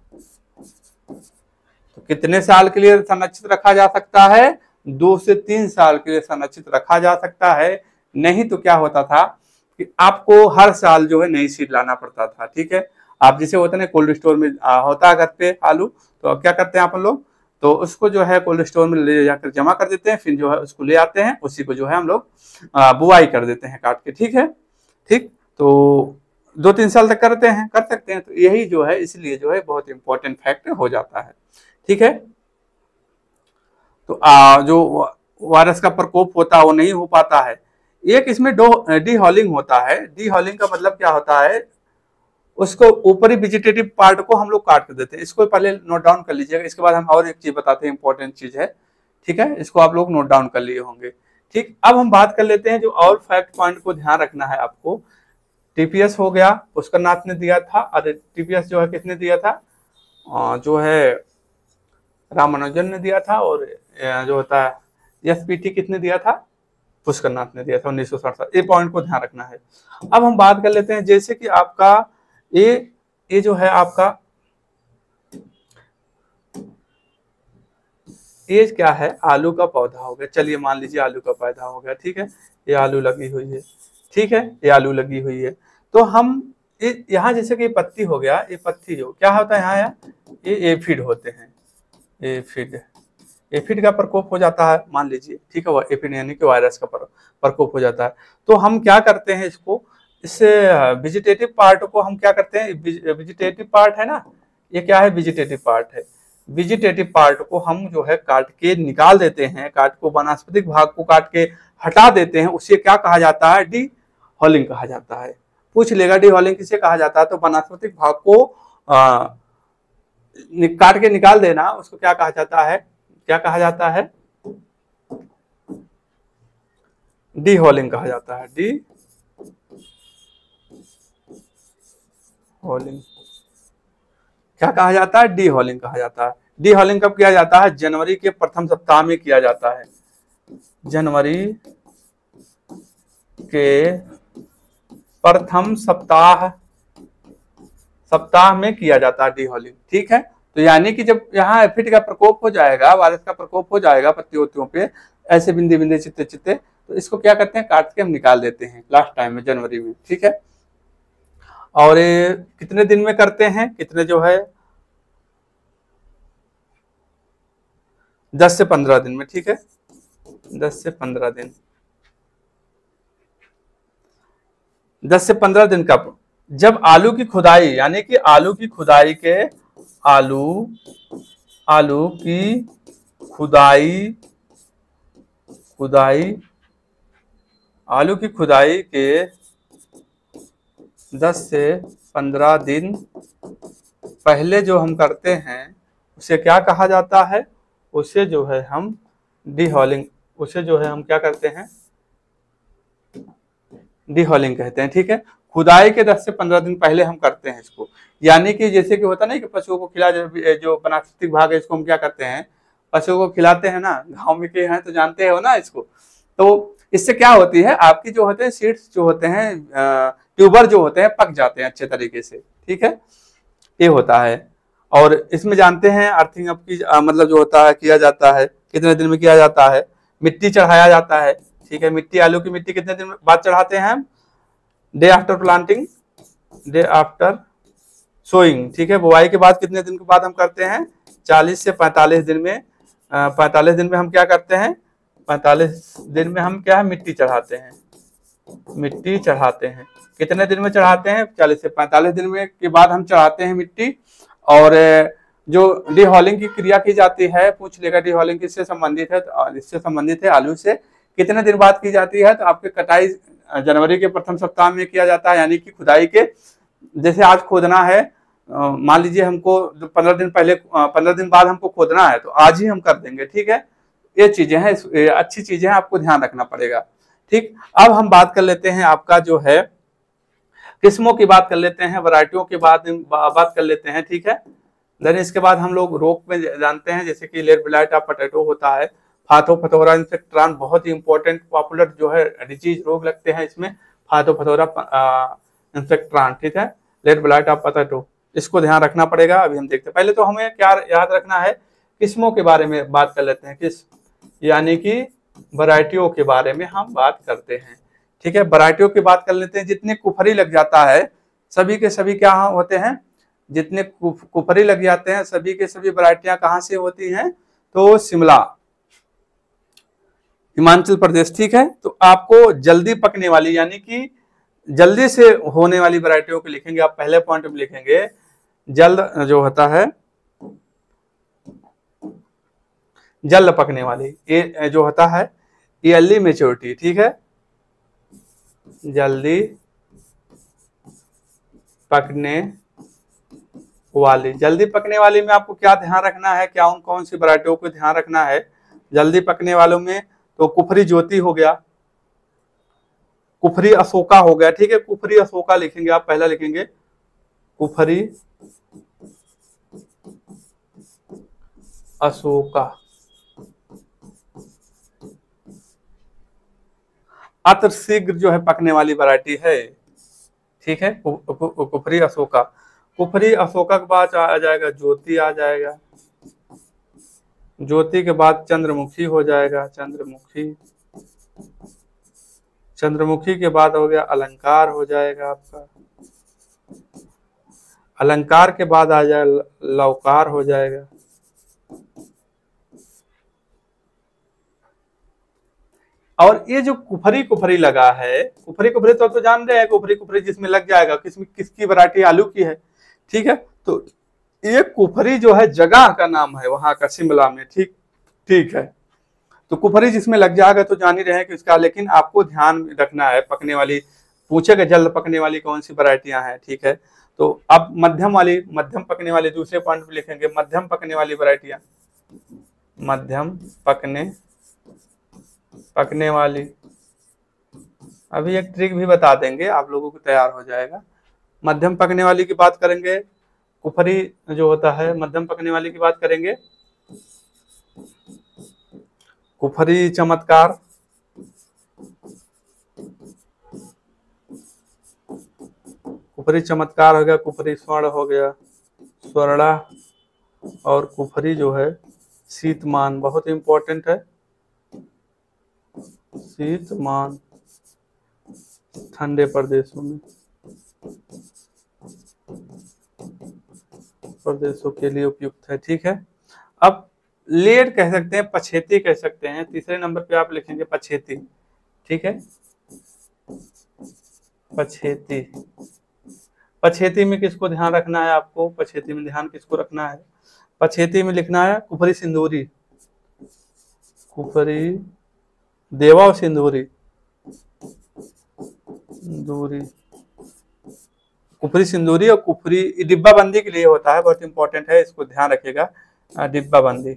तो कितने साल के लिए संरक्षित रखा जा सकता है? दो से तीन साल के लिए संरक्षित रखा जा सकता है। नहीं तो क्या होता था कि आपको हर साल जो है नई सीड लाना पड़ता था। ठीक है। आप जिसे होता है ना कोल्ड स्टोर में होता है घर पे आलू, तो अब क्या करते हैं अपन लोग, तो उसको जो है कोल्ड स्टोर में ले जाकर जमा कर देते हैं, फिर जो है उसको ले आते हैं, उसी को जो है हम लोग बुआई कर देते हैं काट के। ठीक है। ठीक। तो दो तीन साल तक करते हैं कर सकते हैं। तो यही जो है इसलिए जो है बहुत इंपॉर्टेंट फैक्ट हो जाता है। ठीक है। तो आ, जो वायरस का प्रकोप होता है वो नहीं हो पाता है। एक इसमें डी हॉलिंग होता है। डी हॉलिंग का मतलब क्या होता है, उसको ऊपरी वेजिटेटिव पार्ट को हम लोग काट कर देते हैं। इसको पहले नोट डाउन कर लीजिएगा, इसके बाद हम और एक चीज बताते हैं, इंपॉर्टेंट चीज है। ठीक है। इसको आप लोग नोट डाउन कर लिए होंगे। ठीक। अब हम बात कर लेते हैं जो और फैक्ट पॉइंट को ध्यान रखना है आपको। टीपीएस हो गया, पुष्कर नाथ ने दिया था। अरे टीपीएस जो है किसने दिया था, आ, जो है रामानुजन ने दिया था। और जो होता है एसपीटी किसने दिया था, पुष्कर नाथ ने दिया था उन्नीस सौ सड़सठ। ये पॉइंट को ध्यान रखना है। अब हम बात कर लेते हैं जैसे कि आपका ये ये जो है आपका ये क्या है, आलू का पौधा हो गया। चलिए मान लीजिए आलू का पौधा हो गया। ठीक है। ये आलू लगी हुई है। ठीक है। ये आलू लगी हुई है। तो हम यहाँ जैसे कि पत्ती हो गया, ये पत्ती जो क्या होता है यहाँ या ये एफिड होते हैं। एफिड एफिड का प्रकोप हो जाता है मान लीजिए। ठीक है। वो एफिड यानी कि वायरस का प्रकोप हो जाता है। तो हम क्या करते हैं, इसको इससे वेजिटेटिव पार्ट को हम क्या करते हैं, वेजिटेटिव पार्ट है ना, ये क्या है, वेजिटेटिव पार्ट है। वेजिटेटिव पार्ट को हम जो है काट के निकाल देते हैं, काट को वनस्पतिक भाग को काट के हटा देते हैं। उसे क्या कहा जाता है, डी हॉलिंग कहा जाता है। पूछ लेगा डी हॉलिंग किसे कहा जाता है, तो वनस्पतिक भाग को आ, काट के निकाल देना, उसको क्या कहा जाता है, क्या कहा जाता है, डी हॉलिंग कहा जाता है। डी हॉलिंग क्या कहा जाता है, डी हॉलिंग कहा जाता है। डी हॉलिंग कब किया जाता है, जनवरी के प्रथम सप्ताह में किया जाता है। जनवरी के प्रथम सप्ताह सप्ताह में किया जाता है डी हॉलिंग। ठीक है। तो यानी कि जब यहाँ एफिड का प्रकोप हो जाएगा, वायरस का प्रकोप हो जाएगा पत्ती उत्तियों पे, ऐसे बिंदे बिंदे चित्ते चित्ते, तो इसको क्या करते हैं, काट के हम निकाल देते हैं लास्ट टाइम में जनवरी में। ठीक है। और ये कितने दिन में करते हैं, कितने जो है दस से पंद्रह दिन में। ठीक है। दस से पंद्रह दिन दस से पंद्रह दिन का जब आलू की खुदाई यानी कि आलू की खुदाई के आलू आलू की खुदाई खुदाई आलू की खुदाई के दस से पंद्रह दिन पहले जो हम करते हैं उसे क्या कहा जाता है? उसे जो है हम डीहॉलिंग उसे जो है हम क्या करते हैं? डीहॉलिंग कहते हैं। ठीक है, खुदाई के दस से पंद्रह दिन पहले हम करते हैं इसको। यानी कि जैसे कि होता नहीं कि पशुओं को खिला जो वनस्पतिक भाग है इसको हम क्या करते हैं? पशुओं को खिलाते हैं ना, गाँव में के हैं तो जानते हो ना इसको। तो इससे क्या होती है, आपकी जो होते हैं सीड्स जो होते हैं, ट्यूबर जो होते हैं पक जाते हैं अच्छे तरीके से। ठीक है, ये होता है। और इसमें जानते हैं अर्थिंग अप की मतलब जो होता है किया जाता है, कितने दिन में किया जाता है? मिट्टी चढ़ाया जाता है। ठीक है, मिट्टी आलू की मिट्टी कितने दिन बाद चढ़ाते हैं हम? Day after planting, day after sowing. ठीक है, बुआई के बाद कितने दिन के बाद हम करते हैं? चालीस से पैंतालीस दिन में पैंतालीस दिन में हम क्या करते हैं? पैंतालीस दिन में हम क्या है? मिट्टी चढ़ाते हैं। मिट्टी चढ़ाते हैं कितने दिन में चढ़ाते हैं? चालीस से पैंतालीस दिन में के बाद हम चढ़ाते हैं मिट्टी। और जो डीहॉलिंग की क्रिया की जाती है, पूछ लेगा डीहॉलिंग किससे संबंधित है, तो इससे संबंधित है आलू से। कितने दिन बाद की जाती है? तो आपके कटाई जनवरी के प्रथम सप्ताह में किया जाता है, यानी कि खुदाई के जैसे आज खोदना है, मान लीजिए हमको पंद्रह दिन पहले पंद्रह दिन बाद हमको खोदना है तो आज ही हम कर देंगे। ठीक है, ये चीजें हैं, अच्छी चीजें हैं, आपको ध्यान रखना पड़ेगा। ठीक, अब हम बात कर लेते हैं आपका जो है किस्मों की बात कर लेते हैं, वैरायटियों की बात बात कर लेते हैं। ठीक है, देन इसके बाद हम लोग रोग में जानते हैं, जैसे कि लेट ब्लाइट ऑफ पोटैटो होता है, फाथोफथोरा इंसेक्ट्रान बहुत ही इंपॉर्टेंट पॉपुलर जो है डिजीज रोग लगते हैं इसमें, फाथोफथोरा इंसेक्ट्रान। ठीक है, लेट ब्लाइट ऑफ पोटैटो, इसको ध्यान रखना पड़ेगा। अभी हम देखते हैं, पहले तो हमें क्या याद रखना है, किस्मों के बारे में बात कर लेते हैं। किस यानी कि वैरायटियों के बारे में हम बात करते हैं। ठीक है, वैरायटियों की बात कर लेते हैं। जितने कुफरी लग जाता है सभी के सभी क्या होते हैं? जितने कुफरी लग जाते हैं सभी के सभी वैरायटियां कहाँ से होती हैं? तो शिमला, हिमाचल प्रदेश। ठीक है, तो आपको जल्दी पकने वाली यानी कि जल्दी से होने वाली वैरायटियों को लिखेंगे आप, पहले पॉइंट में लिखेंगे जल्द जो होता है जल्द पकने वाली, ये जो होता है अर्ली मेच्योरिटी। ठीक है, जल्दी पकने वाली, जल्दी पकने वाली में आपको क्या ध्यान रखना है, क्या उन कौन सी वैरायटियों को ध्यान रखना है जल्दी पकने वालों में? तो कुफरी ज्योति हो गया, कुफरी अशोका हो गया। ठीक है, कुफरी अशोका लिखेंगे आप, पहला लिखेंगे कुफरी अशोका। अति शीघ्र जो है पकने वाली वैरायटी है। ठीक है, कुफरी अशोका। कुफरी अशोका के बाद आ जाएगा ज्योति, आ जाएगा ज्योति के बाद चंद्रमुखी हो जाएगा, चंद्रमुखी। चंद्रमुखी के बाद हो गया अलंकार, हो जाएगा आपका अलंकार के बाद आ जाएगा लौकार, हो जाएगा। और ये जो कुफरी कुफरी लगा है, कुफरी कुफरी तो तो जान रहे हैं, कुफरी कुफरी जिसमें लग जाएगा, किसमें किसकी वैरायटी? आलू की है। ठीक है, तो ये कुफरी जो है जगह का नाम है वहां का, शिमला में। ठीक ठीक है, तो कुफरी जिसमें लग जाएगा तो जान ही रहे हैं कि उसका, लेकिन आपको ध्यान रखना है पकने वाली, पूछेगा जल्द पकने वाली कौन सी वैरायटियां हैं। ठीक है, तो अब मध्यम वाली, मध्यम पकने वाली दूसरे पॉइंट पे लिखेंगे मध्यम पकने वाली वैरायटियां, मध्यम पकने पकने वाली। अभी एक ट्रिक भी बता देंगे आप लोगों को, तैयार हो जाएगा। मध्यम पकने वाली की बात करेंगे, कुफरी जो होता है मध्यम पकने वाली की बात करेंगे, कुफरी चमत्कार, कुफरी चमत्कार हो गया, कुफरी स्वर्ण हो गया, स्वर्णा, और कुफरी जो है शीतमान, बहुत इंपॉर्टेंट है, शीतमान, ठंडे प्रदेशों में प्रदेशों के लिए उपयुक्त है। ठीक है, अब लेट कह सकते हैं, पछेती कह सकते हैं, तीसरे नंबर पे आप लिखेंगे पछेती। ठीक है, पछेती। पछेती में किसको ध्यान रखना है आपको, पछेती में ध्यान किसको रखना है, पछेती में लिखना है कुफरी सिंदूरी, कुफरी देवा और सिंदूरी, दूरी, कुफरी सिंदूरी और कुफरी डिब्बा बंदी के लिए होता है, बहुत इंपॉर्टेंट है, इसको ध्यान रखिएगा, डिब्बा बंदी,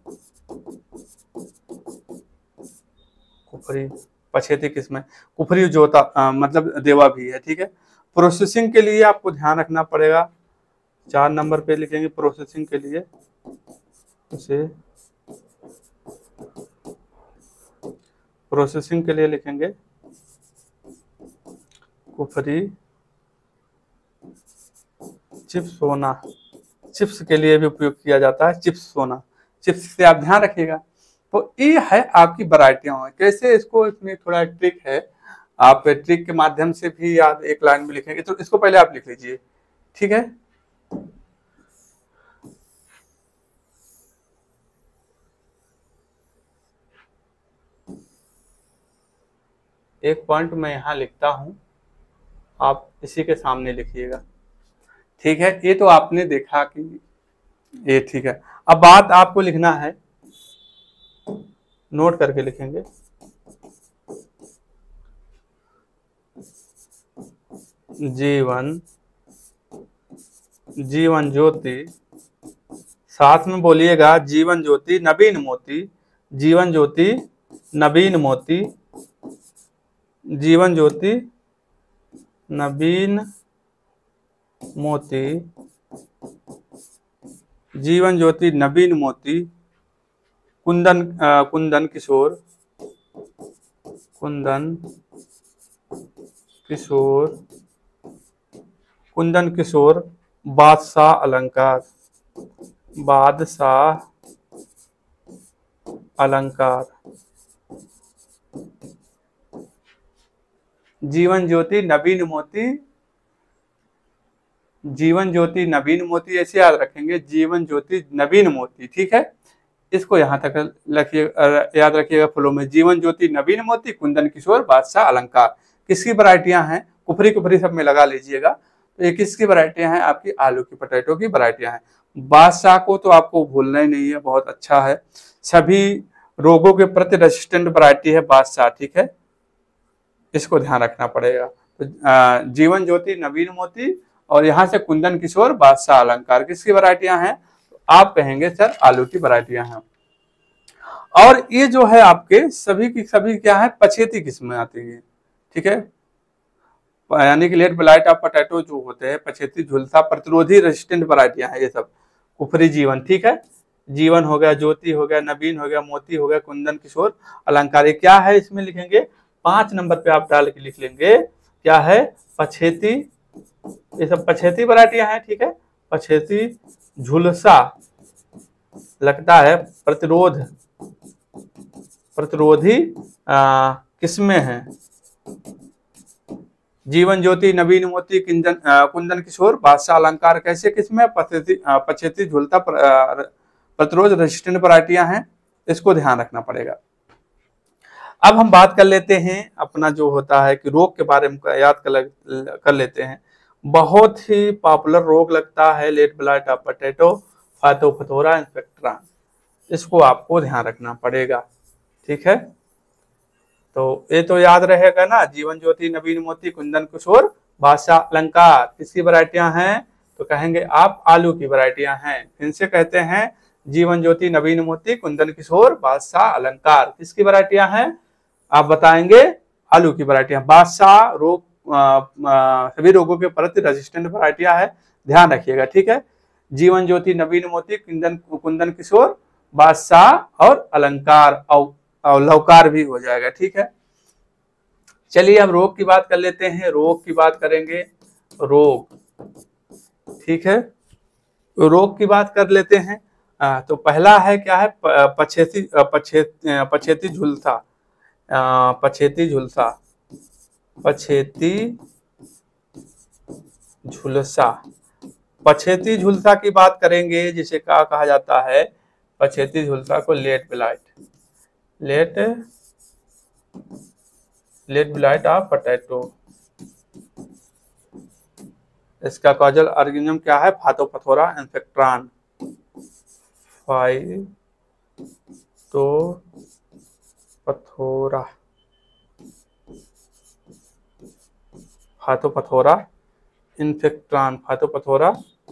कुफरी पछेती किस्म है, कुफरी जोता आ, मतलब देवा भी है, ठीक है। प्रोसेसिंग के लिए आपको ध्यान रखना पड़ेगा, चार नंबर पे लिखेंगे प्रोसेसिंग के लिए, उसे प्रोसेसिंग के लिए लिखेंगे कुफरी चिप्स सोना, चिप्स के लिए भी उपयोग किया जाता है, चिप्स सोना, चिप्स से आप ध्यान रखिएगा। तो ये है आपकी वैरायटियां, कैसे इसको, इसमें थोड़ा ट्रिक है, आप ट्रिक के माध्यम से भी याद एक लाइन में लिखेंगे, तो इसको पहले आप लिख लीजिए, ठीक है। एक पॉइंट मैं यहाँ लिखता हूं, आप इसी के सामने लिखिएगा, ठीक है। ये तो आपने देखा कि ये ठीक है। अब बात आपको लिखना है, नोट करके लिखेंगे, जीवन जीवन ज्योति, साथ में बोलिएगा जीवन ज्योति नवीन मोती, जीवन ज्योति नवीन मोती, जीवन ज्योति नवीन मोती, जीवन ज्योति नवीन मोती, कुंदन आ, कुंदन किशोर, कुंदन किशोर, कुंदन किशोर बादशाह अलंकार, बादशाह अलंकार, जीवन ज्योति नवीन मोती, जीवन ज्योति नवीन मोती ऐसे याद रखेंगे, जीवन ज्योति नवीन मोती, ठीक है। इसको यहाँ तक रखिए, याद रखिएगा फ्लो में, जीवन ज्योति नवीन मोती, कुंदन किशोर बादशाह अलंकार, किसकी वैरायटियां हैं, कुफरी कुफरी सब में लगा लीजिएगा। तो ये किसकी वैरायटियां हैं, आपकी आलू की पोटैटो की वैरायटियां हैं। बादशाह को तो आपको भूलना ही नहीं है, बहुत अच्छा है, सभी रोगों के प्रति रेसिस्टेंट वैरायटी है बादशाह, ठीक है, इसको ध्यान रखना पड़ेगा। तो जीवन ज्योति नवीन मोती और यहाँ से कुंदन किशोर बादशाह अलंकार किसकी वैरायटियां हैं, तो आप कहेंगे सर आलू की वैरायटियां हैं। और ये जो है आपके सभी की सभी क्या है, पछेती किस्में आती है, ठीक है, यानी कि लेट ब्लाइट ऑफ पोटैटो जो होते हैं, पछेती झुलसा प्रतिरोधी रेजिस्टेंट वैरायटियां हैं ये सब, कुफरी जीवन, ठीक है, जीवन हो गया, ज्योति हो गया, नवीन हो गया, मोती हो गया, कुंदन किशोर अलंकार, क्या है इसमें लिखेंगे, पांच नंबर पे आप डाल के लिख लेंगे, क्या है, पछेती, ये सब पछेती वैरायटियां हैं, ठीक है, पछेती झुलसा लगता है प्रतिरोध, प्रतिरोधी किस्में हैं, जीवन ज्योति नवीन मोती कुंदन कुंदन किशोर बादशाह अलंकार कैसे किस्में, पछेती पछेती झुलता प्रतिरोध रेजिस्टेंट वैरायटियां हैं, इसको ध्यान रखना पड़ेगा। अब हम बात कर लेते हैं अपना जो होता है कि रोग के बारे में याद कर, कर लेते हैं। बहुत ही पॉपुलर रोग लगता है late blight of potato, Phytophthora infestans, इसको आपको ध्यान रखना पड़ेगा, ठीक है। तो ये तो याद रहेगा ना, जीवन ज्योति नवीन मोती कुंदन किशोर बादशाह अलंकार किसकी वैरायटियां हैं, तो कहेंगे आप आलू की वैरायटियां हैं। फिर से कहते हैं, जीवन ज्योति नवीन मोती कुंदन किशोर बादशाह अलंकार किसकी वैरायटियां हैं, आप बताएंगे आलू की वैरायटियां। बादशाह रोग सभी रोगों के प्रति रेजिस्टेंट वैरायटियां है, ध्यान रखिएगा, ठीक है। जीवन ज्योति नवीन मोती कुंदन कुंदन किशोर बादशाह और अलंकार और और लवकार भी हो जाएगा, ठीक है। चलिए अब रोग की बात कर लेते हैं, रोग की बात करेंगे, रोग, ठीक है, रोग की बात कर लेते हैं। आ, तो पहला है क्या है, पछेती पछेती पछेती झुलसा, पछेती झुलसा, पछेती झुलसा, पछेती झुलसा की बात करेंगे, जिसे क्या कहा जाता है, पछेती झुलसा को late blight, late late blight of potato, इसका कॉजल ऑर्गेनिज्म क्या है? फातोपथोरा इंफेक्ट्रान। फाइटोपथोरा फातोपथोरा इंफेक्ट्रान फातोपथोरा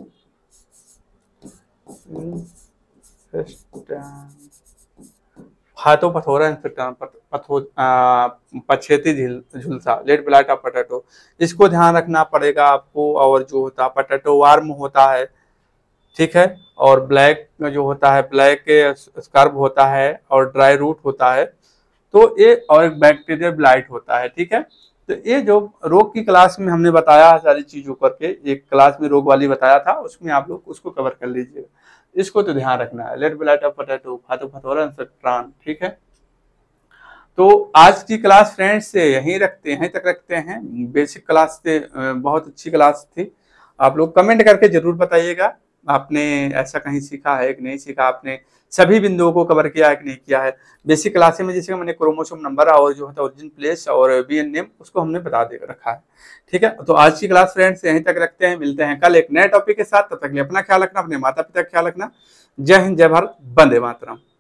फातोपथोरा इंफेक्ट्रान पथो पछेती झुलसा, लेट ब्लाइट ऑफ पोटैटो। इसको ध्यान रखना पड़ेगा आपको। और जो होता है पोटैटो वार्म होता है, ठीक है, और ब्लैक जो होता है ब्लैक स्कर्ब होता है और ड्राई रूट होता है, तो ये और एक बैक्टीरियल ब्लाइट होता है, ठीक है। तो ये जो रोग की क्लास में हमने बताया सारी चीजों करके, एक क्लास में रोग वाली बताया था, उसमें आप लोग उसको कवर कर लीजिएगा। इसको तो ध्यान रखना है, late blight of potato, Phytophthora infestans, ठीक है। तो आज की क्लास फ्रेंड्स से यहीं रखते हैं तक रखते हैं। बेसिक क्लास से बहुत अच्छी क्लास थी। आप लोग कमेंट करके जरूर बताइएगा आपने ऐसा कहीं सीखा है कि नहीं सीखा, आपने सभी बिंदुओं को कवर किया है कि नहीं किया है। बेसिक क्लास में जैसे मैंने क्रोमोसोम नंबर और जो होता है ओरिजिन प्लेस और बीएन नेम उसको हमने बता दे रखा है, ठीक है। तो आज की क्लास फ्रेंड्स यहीं तक रखते हैं, मिलते हैं कल एक नए टॉपिक के साथ। तब तक के लिए अपना ख्याल रखना, अपने माता पिता का ख्याल रखना। जय हिंद, जय भारत, वंदे मातरम।